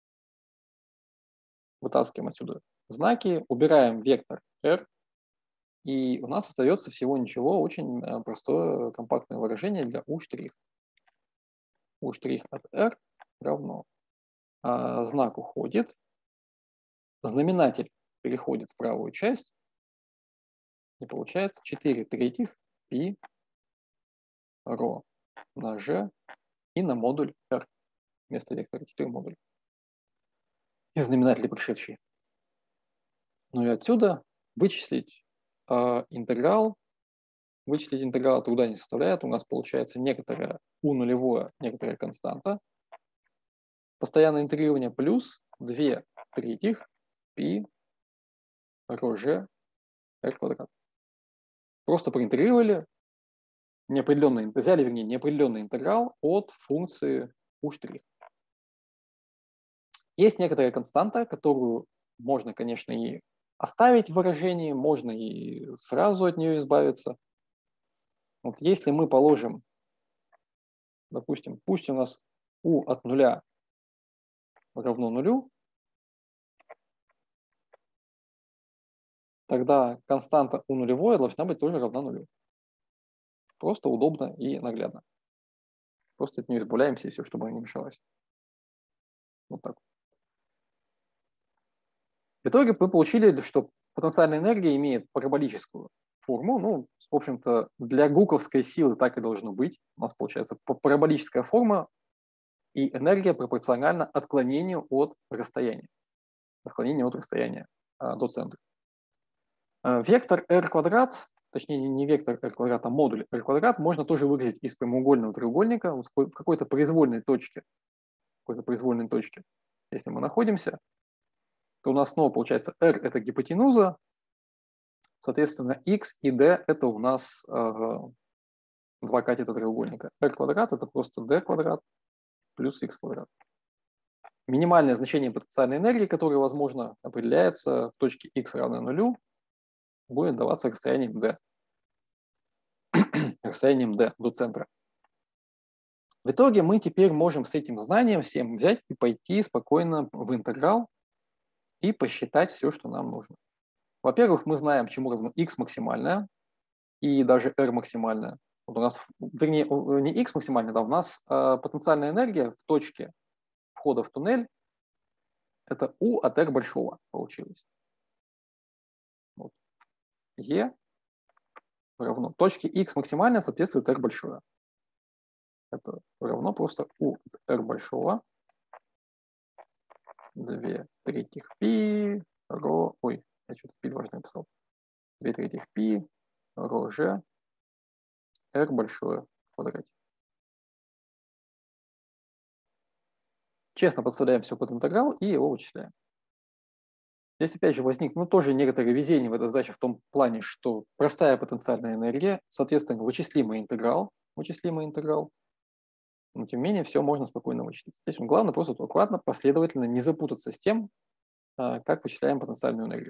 Вытаскиваем отсюда знаки, убираем вектор r, и у нас остается всего ничего, очень простое компактное выражение для u'. u' от r равно а, знак уходит, знаменатель переходит в правую часть, и получается четыре третьих π ρ на g и на модуль r. Вместо вектора теперь модуль. И знаменатели пришедшие. Ну и отсюда вычислить э, интеграл. Вычислить интеграл труда не составляет. У нас получается некоторая u нулевое, некоторая константа. Постоянное интегрирование плюс две третьих π ρg r квадрат. Просто проинтегрировали неопределенный, взяли, вернее, неопределенный интеграл от функции u'. Есть некоторая константа, которую можно, конечно, и оставить в выражении, можно и сразу от нее избавиться. Вот если мы положим, допустим, пусть у нас u от нуля равно нулю, тогда константа u нулевое должна быть тоже равна нулю. Просто удобно и наглядно. Просто от нее избавляемся, и все, чтобы она не мешалась. Вот так. В итоге мы получили, что потенциальная энергия имеет параболическую форму. Ну, в общем-то, для гуковской силы так и должно быть. У нас получается параболическая форма, и энергия пропорциональна отклонению от расстояния. Отклонению от расстояния а, до центра. А, вектор r квадрат, точнее не вектор r квадрат, а модуль r квадрат можно тоже выразить из прямоугольного треугольника в какой-то произвольной точке. В какой-то произвольной точке. Если мы находимся, то у нас снова получается r – это гипотенуза, соответственно, x и d – это у нас э, два катета треугольника. R квадрат – это просто d квадрат плюс x квадрат. Минимальное значение потенциальной энергии, которое, возможно, определяется в точке x равное нулю, будет даваться расстоянием d. расстоянием d до центра. В итоге мы теперь можем с этим знанием всем взять и пойти спокойно в интеграл и посчитать все, что нам нужно. Во-первых, мы знаем, чему равно x максимальное и даже r максимальное. Вот у нас, вернее, не x максимальное, да, у нас э, потенциальная энергия в точке входа в туннель это u от r большого получилось. Вот. E равно точке x максимальное соответствует r большое. Это равно просто u от r большого две третьих π ρ, ой, я что-то π дважды написал, две третьих π ρ g r большое в квадрате. Честно подставляем все под интеграл и его вычисляем. Здесь опять же возник, ну, тоже некоторое везение в этой задаче в том плане, что простая потенциальная энергия, соответственно, вычислимый интеграл, вычислимый интеграл, но тем не менее все можно спокойно вычислить. Здесь главное просто аккуратно, последовательно не запутаться с тем, как вычисляем потенциальную энергию.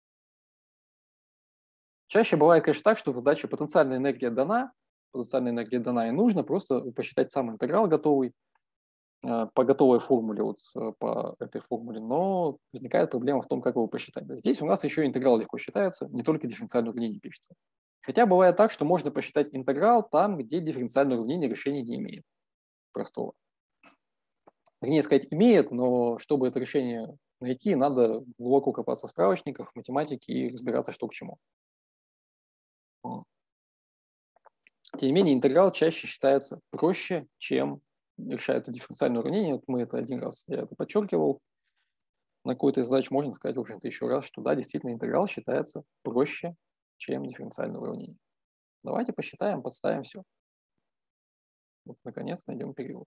Чаще бывает, конечно, так, что в задаче потенциальная энергия дана, потенциальная энергия дана, и нужно просто посчитать сам интеграл готовый, по готовой формуле, вот по этой формуле, но возникает проблема в том, как его посчитать. Здесь у нас еще интеграл легко считается, не только дифференциальное уравнение пишется. Хотя бывает так, что можно посчитать интеграл там, где дифференциальное уравнение решения не имеет простого. Вернее сказать, имеет, но чтобы это решение найти, надо глубоко копаться в справочниках, в математике и разбираться, что к чему. Тем не менее, интеграл чаще считается проще, чем решается дифференциальное уравнение. Вот мы это один раз, я это подчеркивал. На какой-то из задач можно сказать, в общем-то, еще раз, что да, действительно, интеграл считается проще, чем дифференциальное уравнение. Давайте посчитаем, подставим все. Вот, наконец, найдем период.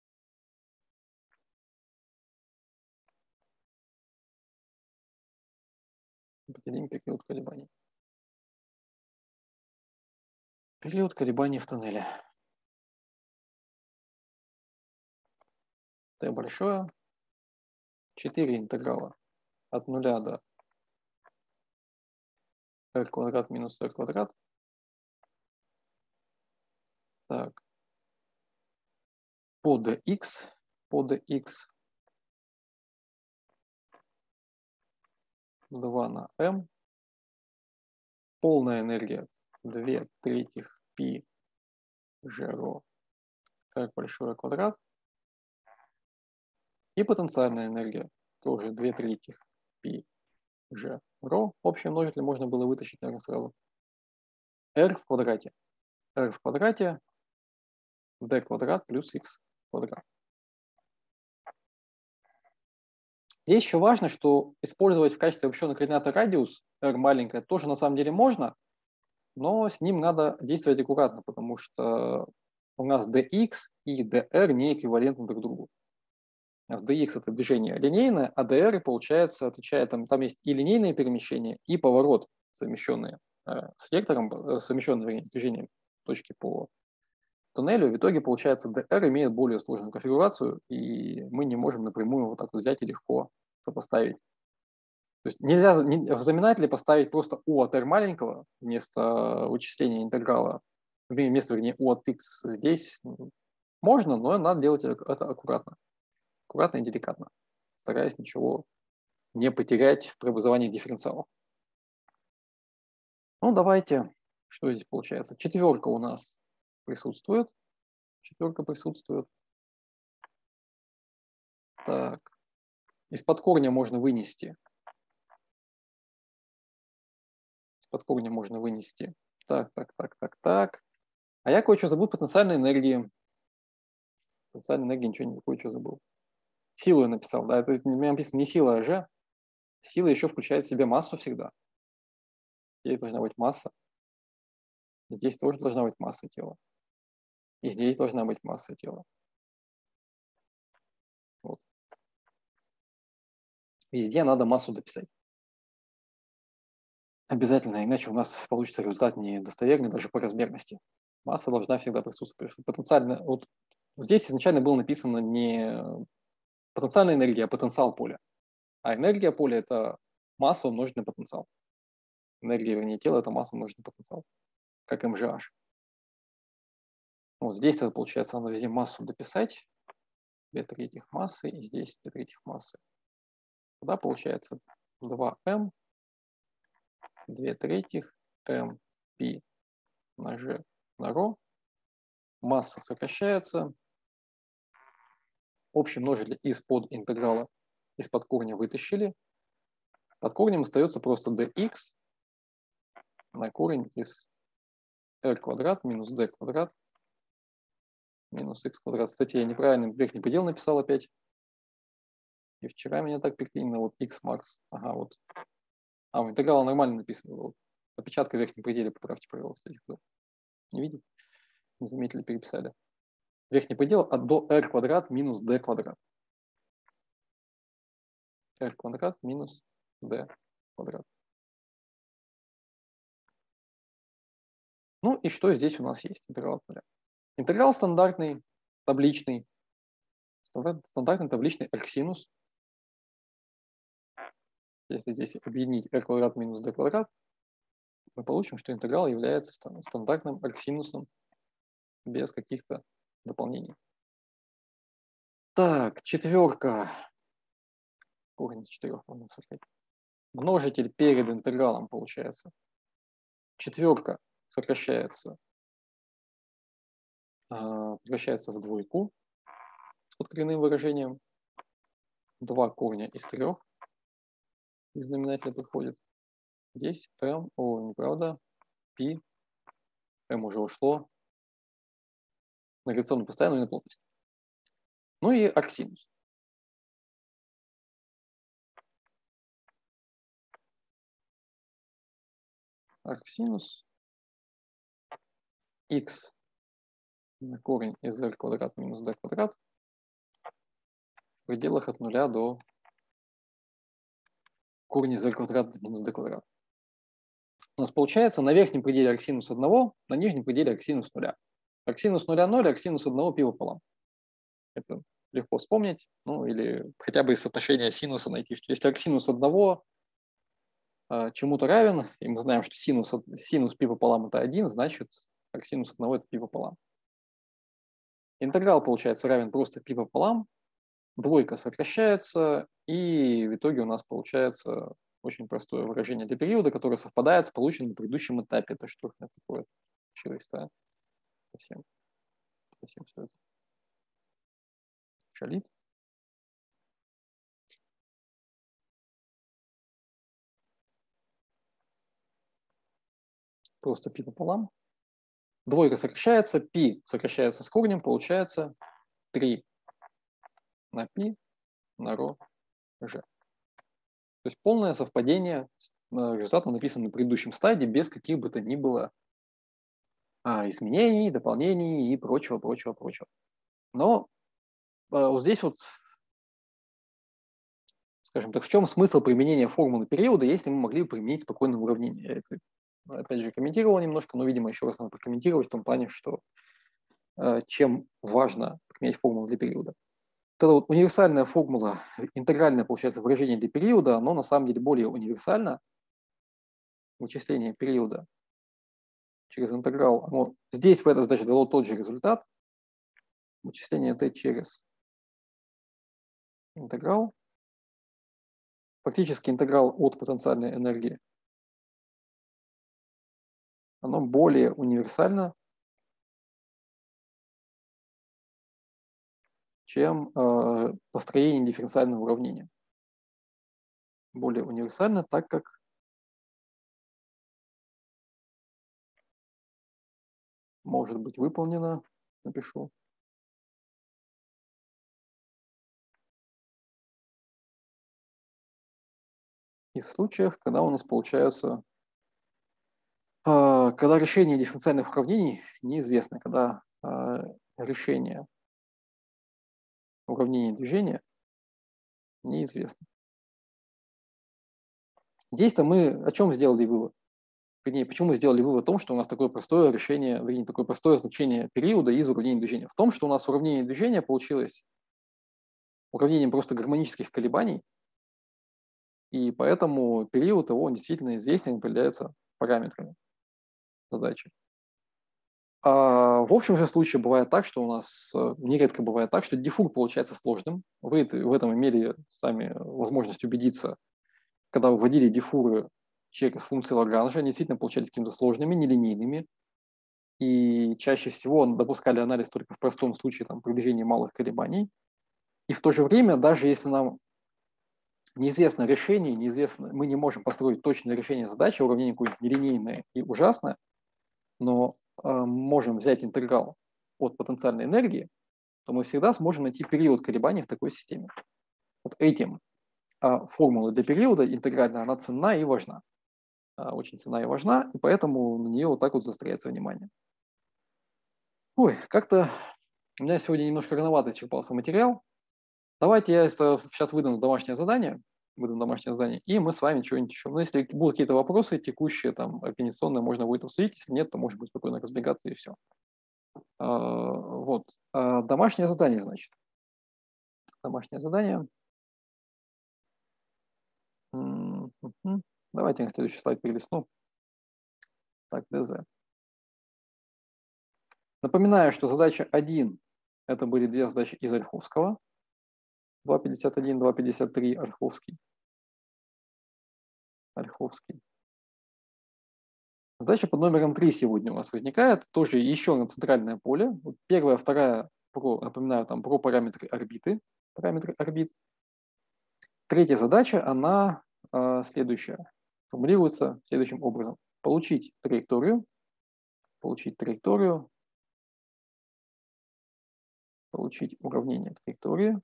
Определим период колебаний. Период колебаний в тоннеле. Т большое. четыре интеграла от нуля до r квадрат минус r квадрат. Так. По dx, по dx два на m. Полная энергия две третьих π g ρ r большое квадрат. И потенциальная энергия тоже две третьих π g ρ. Общий множитель можно было вытащить, наверное, сразу. R в квадрате. R в квадрате d квадрат плюс x квадрат. Здесь еще важно, что использовать в качестве обобщенного координата радиус r маленькое тоже на самом деле можно, но с ним надо действовать аккуратно, потому что у нас dx и dr не эквивалентны друг другу. У нас dx это движение линейное, а dr, получается, отвечает, там, там есть и линейное перемещение, и поворот, совмещенные э, с вектором, э, совмещенные, вернее, с движением точки по туннелю. В итоге, получается, dr имеет более сложную конфигурацию, и мы не можем напрямую вот так вот взять и легко сопоставить. То есть нельзя в знаменателе поставить просто u от r маленького вместо вычисления интеграла, вместо, вернее, u от x здесь можно, но надо делать это аккуратно. Аккуратно и деликатно, стараясь ничего не потерять в преобразовании дифференциалов. Ну, давайте, что здесь получается? Четверка у нас присутствует. Четверка присутствует. Так. Из-под корня можно вынести. Из-под корня можно вынести. Так, так, так, так, так. А я кое-что забыл потенциальной энергии. Потенциальной энергии ничего не кое-что забыл. Силу я написал, да, это у меня написано не сила, а же. Сила еще включает в себя массу всегда. Здесь должна быть масса. Здесь тоже должна быть масса тела. И здесь должна быть масса тела. Вот. Везде надо массу дописать. Обязательно, иначе у нас получится результат недостоверный даже по размерности. Масса должна всегда присутствовать. Что потенциально, вот здесь изначально было написано не потенциальная энергия, а потенциал поля. А энергия поля – это масса умножить на потенциал. Энергия, вернее, тела – это масса умножить на потенциал, как эм же аш. Вот здесь это получается, надо везде массу дописать. две третьих массы, и здесь две третьих массы. Тогда получается два эм, две третьих эм пи на g на ρ. Масса сокращается. Общий множитель из-под интеграла, из-под корня вытащили. Под корнем остается просто dx на корень из r квадрат минус d квадрат минус x квадрат. Кстати, я неправильно верхний предел написал опять. И вчера меня так переклинило. Вот x max. Ага, вот. А, у интеграла нормально написано. Вот. Опечатка в верхнем пределе поправьте, пожалуйста. Кто не видит? Не заметили, переписали. Верхний предел от до r квадрат минус d квадрат. R квадрат минус d квадрат. Ну и что здесь у нас есть? Интеграл от нуля. Интеграл стандартный, табличный. Стандартный табличный арксинус. Если здесь объединить r квадрат минус d квадрат, мы получим, что интеграл является стандартным арксинусом без каких-то дополнений. Так, четверка. Корень из четырех можно сохранить. Множитель перед интегралом получается. Четверка сокращается, превращается в двойку с подкоренным выражением. Два корня из трех из знаменателя подходит. Здесь m, о, неправда, π, m уже ушло на гравитационную постоянную и на плотность. Ну и арксинус. Арксинус x на корень из r квадрат минус d квадрат в пределах от нуля до корня из r квадрат минус d квадрат. У нас получается на верхнем пределе арксинус одного, на нижнем пределе арксинус нуля. Арксинус нуля ноль, арксинус одного пи пополам. Это легко вспомнить, ну или хотя бы из соотношения синуса найти, что если арксинус одного э, чему-то равен, и мы знаем, что синус, синус пи пополам это один, значит арксинус одного это пи пополам. Интеграл получается равен просто пи пополам, двойка сокращается, и в итоге у нас получается очень простое выражение для периода, которое совпадает с полученным на предыдущем этапе. Это что это такое получилось, да? Совсем, совсем все это шалит. Просто π пополам. Двойка сокращается, π сокращается с корнем, получается три на π на ρ ж. То есть полное совпадение с результатом, написанным на предыдущем стадии, без каких бы то ни было а, изменений, дополнений и прочего, прочего, прочего. Но а, вот здесь вот, скажем так, в чем смысл применения формулы периода, если мы могли бы применить спокойное уравнение? Я это, опять же, комментировал немножко, но, видимо, еще раз надо прокомментировать в том плане, что а, чем важно применять формулу для периода. Вот эта вот универсальная формула, интегральное, получается, выражение для периода, оно на самом деле более универсально. Вычисление периода через интеграл, оно здесь в этой задаче дало тот же результат. Вычисление t через интеграл. Фактически интеграл от потенциальной энергии. Оно более универсально, чем э, построение дифференциального уравнения. Более универсально, так как может быть выполнено, напишу, и в случаях, когда у нас получаются, э, когда решение дифференциальных уравнений неизвестно, когда э, решение уравнения движения неизвестно. Здесь-то мы о чем сделали вывод? Вернее, почему мы сделали вывод о том, что у нас такое простое решение, вернее, такое простое значение периода из уравнения движения? В том, что у нас уравнение движения получилось уравнением просто гармонических колебаний, и поэтому период его действительно известен, определяется параметрами задачи. А в общем же случае бывает так, что у нас нередко бывает так, что диффур получается сложным. Вы в этом имели сами возможность убедиться, когда вы вводили диффуры через функции Лагранжа, они действительно получались какими-то сложными, нелинейными. И чаще всего допускали анализ только в простом случае там, приближения малых колебаний. И в то же время, даже если нам неизвестно решение, неизвестно, мы не можем построить точное решение задачи, уравнение какое-нибудь нелинейное и ужасное, но э, можем взять интеграл от потенциальной энергии, то мы всегда сможем найти период колебаний в такой системе. Вот этим э, формула для периода интегральная, она ценна и важна. Э, очень ценна и важна, и поэтому на нее вот так вот заостряется внимание. Ой, как-то у меня сегодня немножко рановато исчерпался материал. Давайте я сейчас выдам домашнее задание. выдам домашнее задание, и мы с вами что-нибудь еще. Но если будут какие-то вопросы текущие, там, организационные, можно будет обсудить. Если нет, то может быть спокойно разбегаться и все. Вот. Домашнее задание, значит. Домашнее задание. Давайте на следующий слайд перелистну. Так, ДЗ. Напоминаю, что задача один – это были две задачи из Ольховского. два пятьдесят один, два пятьдесят три Ольховский. Ольховский. Задача под номером три сегодня у нас возникает. Тоже еще на центральное поле. Вот первая, вторая, про, напоминаю, там про параметры орбиты. Параметры орбит. Третья задача, она э, следующая. Формулируется следующим образом. Получить траекторию. Получить траекторию. Получить уравнение траектории.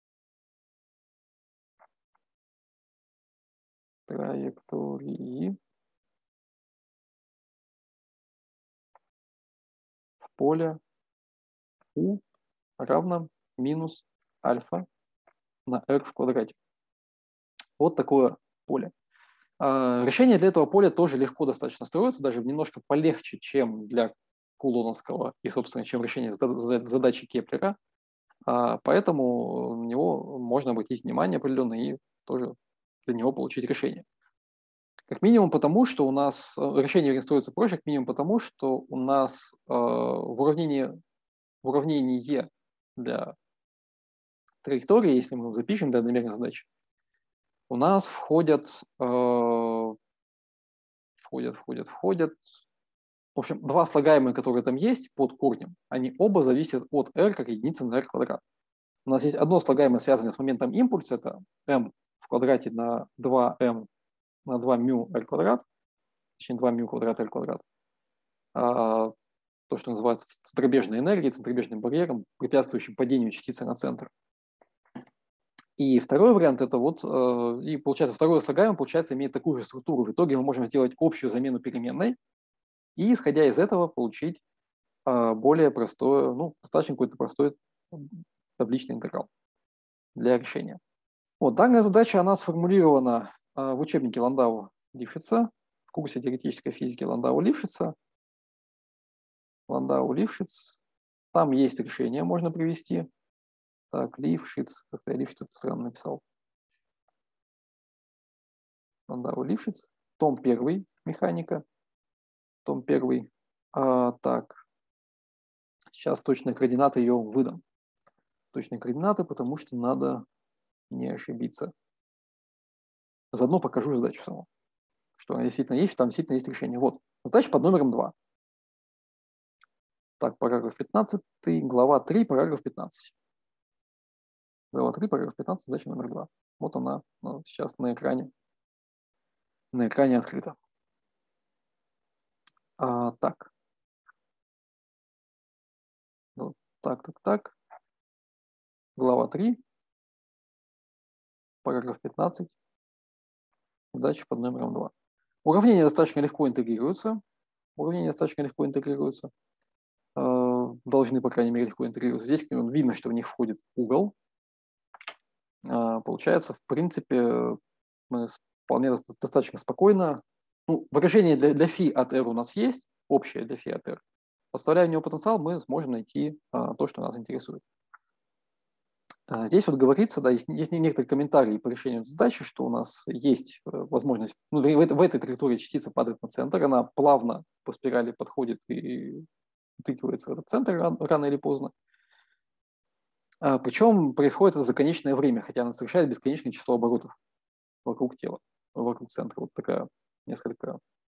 Траектории. В поле U равно минус альфа на r в квадрате. Вот такое поле. Решение для этого поля тоже легко достаточно строится, даже немножко полегче, чем для кулоновского и, собственно, чем решение задачи Кеплера. Поэтому на него можно обратить внимание определенно и тоже для него получить решение. Как минимум потому, что у нас решение строится проще, как минимум потому, что у нас в уравнении, в уравнении для траектории, если мы его запишем для одномерной задачи, у нас входят, э, входят, входят, входят, в общем, два слагаемые, которые там есть под корнем, они оба зависят от r как единицы на r квадрат. У нас есть одно слагаемое, связанное с моментом импульса, это m в квадрате на два m на два μ r квадрат, точнее два μ квадрат r квадрат. А, то, что называется центробежной энергией, центробежным барьером, препятствующим падению частицы на центр. И второй вариант это вот, и получается второе слагаемое, получается, имеет такую же структуру. В итоге мы можем сделать общую замену переменной и, исходя из этого, получить более простое, ну, достаточно какой-то простой табличный интеграл для решения. Вот, данная задача, она сформулирована в учебнике Ландау-Лившица, в курсе теоретической физики Ландау-Лившица. Ландау-Лившиц. Там есть решение, можно привести. Так, Лившиц, как-то я Лившиц странно написал. Ландау-Лившиц. Том первый, механика. Том первый. А, так, сейчас точные координаты ее выдам. Точные координаты, потому что надо не ошибиться. Заодно покажу задачу саму. Что она действительно есть, там действительно есть решение. Вот, задача под номером два. Так, параграф пятнадцать, глава три, параграф пятнадцать. Глава три, параграф пятнадцать, задача номер два. Вот она, ну, сейчас на экране. На экране открыта. А, так. Вот, так, так, так. Глава три, параграф пятнадцать. Задача под номером два. Уравнения достаточно легко интегрируются. Уравнения достаточно легко интегрируются. Должны, по крайней мере, легко интегрироваться. Здесь видно, что в них входит угол. Получается, в принципе, мы вполне достаточно спокойно. Ну, выражение для, для φ от r у нас есть, общее для φ от r. Подставляя в него потенциал, мы сможем найти а, то, что нас интересует. А, здесь вот говорится, да, есть, есть некоторые комментарии по решению задачи, что у нас есть возможность, ну, в, в, в этой траектории частица падает на центр, она плавно по спирали подходит и утыкивается в этот центр рано, рано или поздно. А, причем происходит это за конечное время, хотя она совершает бесконечное число оборотов вокруг тела, вокруг центра. Вот такая несколько,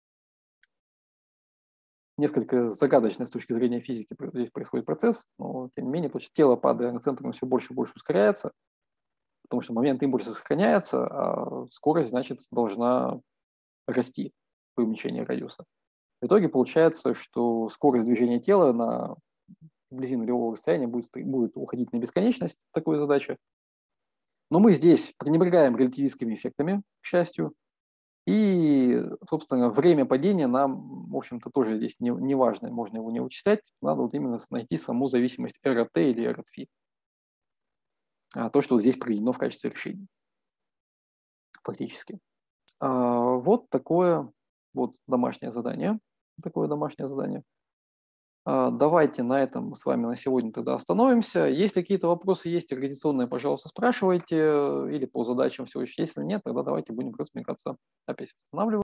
несколько загадочная с точки зрения физики здесь происходит процесс, но тем не менее, потому что тело, падая на центр, все больше и больше ускоряется, потому что момент импульса сохраняется, а скорость, значит, должна расти при уменьшении радиуса. В итоге получается, что скорость движения тела на вблизи нулевого расстояния будет, будет уходить на бесконечность, такой задача. Но мы здесь пренебрегаем релятивистскими эффектами, к счастью, и, собственно, время падения нам, в общем-то, тоже здесь не, не важно, можно его не вычислять, надо вот именно найти саму зависимость r от t или r от φ, а то, что вот здесь приведено в качестве решения. фактически. Вот такое вот домашнее задание. Такое домашнее задание. Давайте на этом с вами на сегодня тогда остановимся. Если какие-то вопросы есть организационные, пожалуйста, спрашивайте. Или по задачам всего еще. Если нет, тогда давайте будем разбегаться. Опять останавливаю.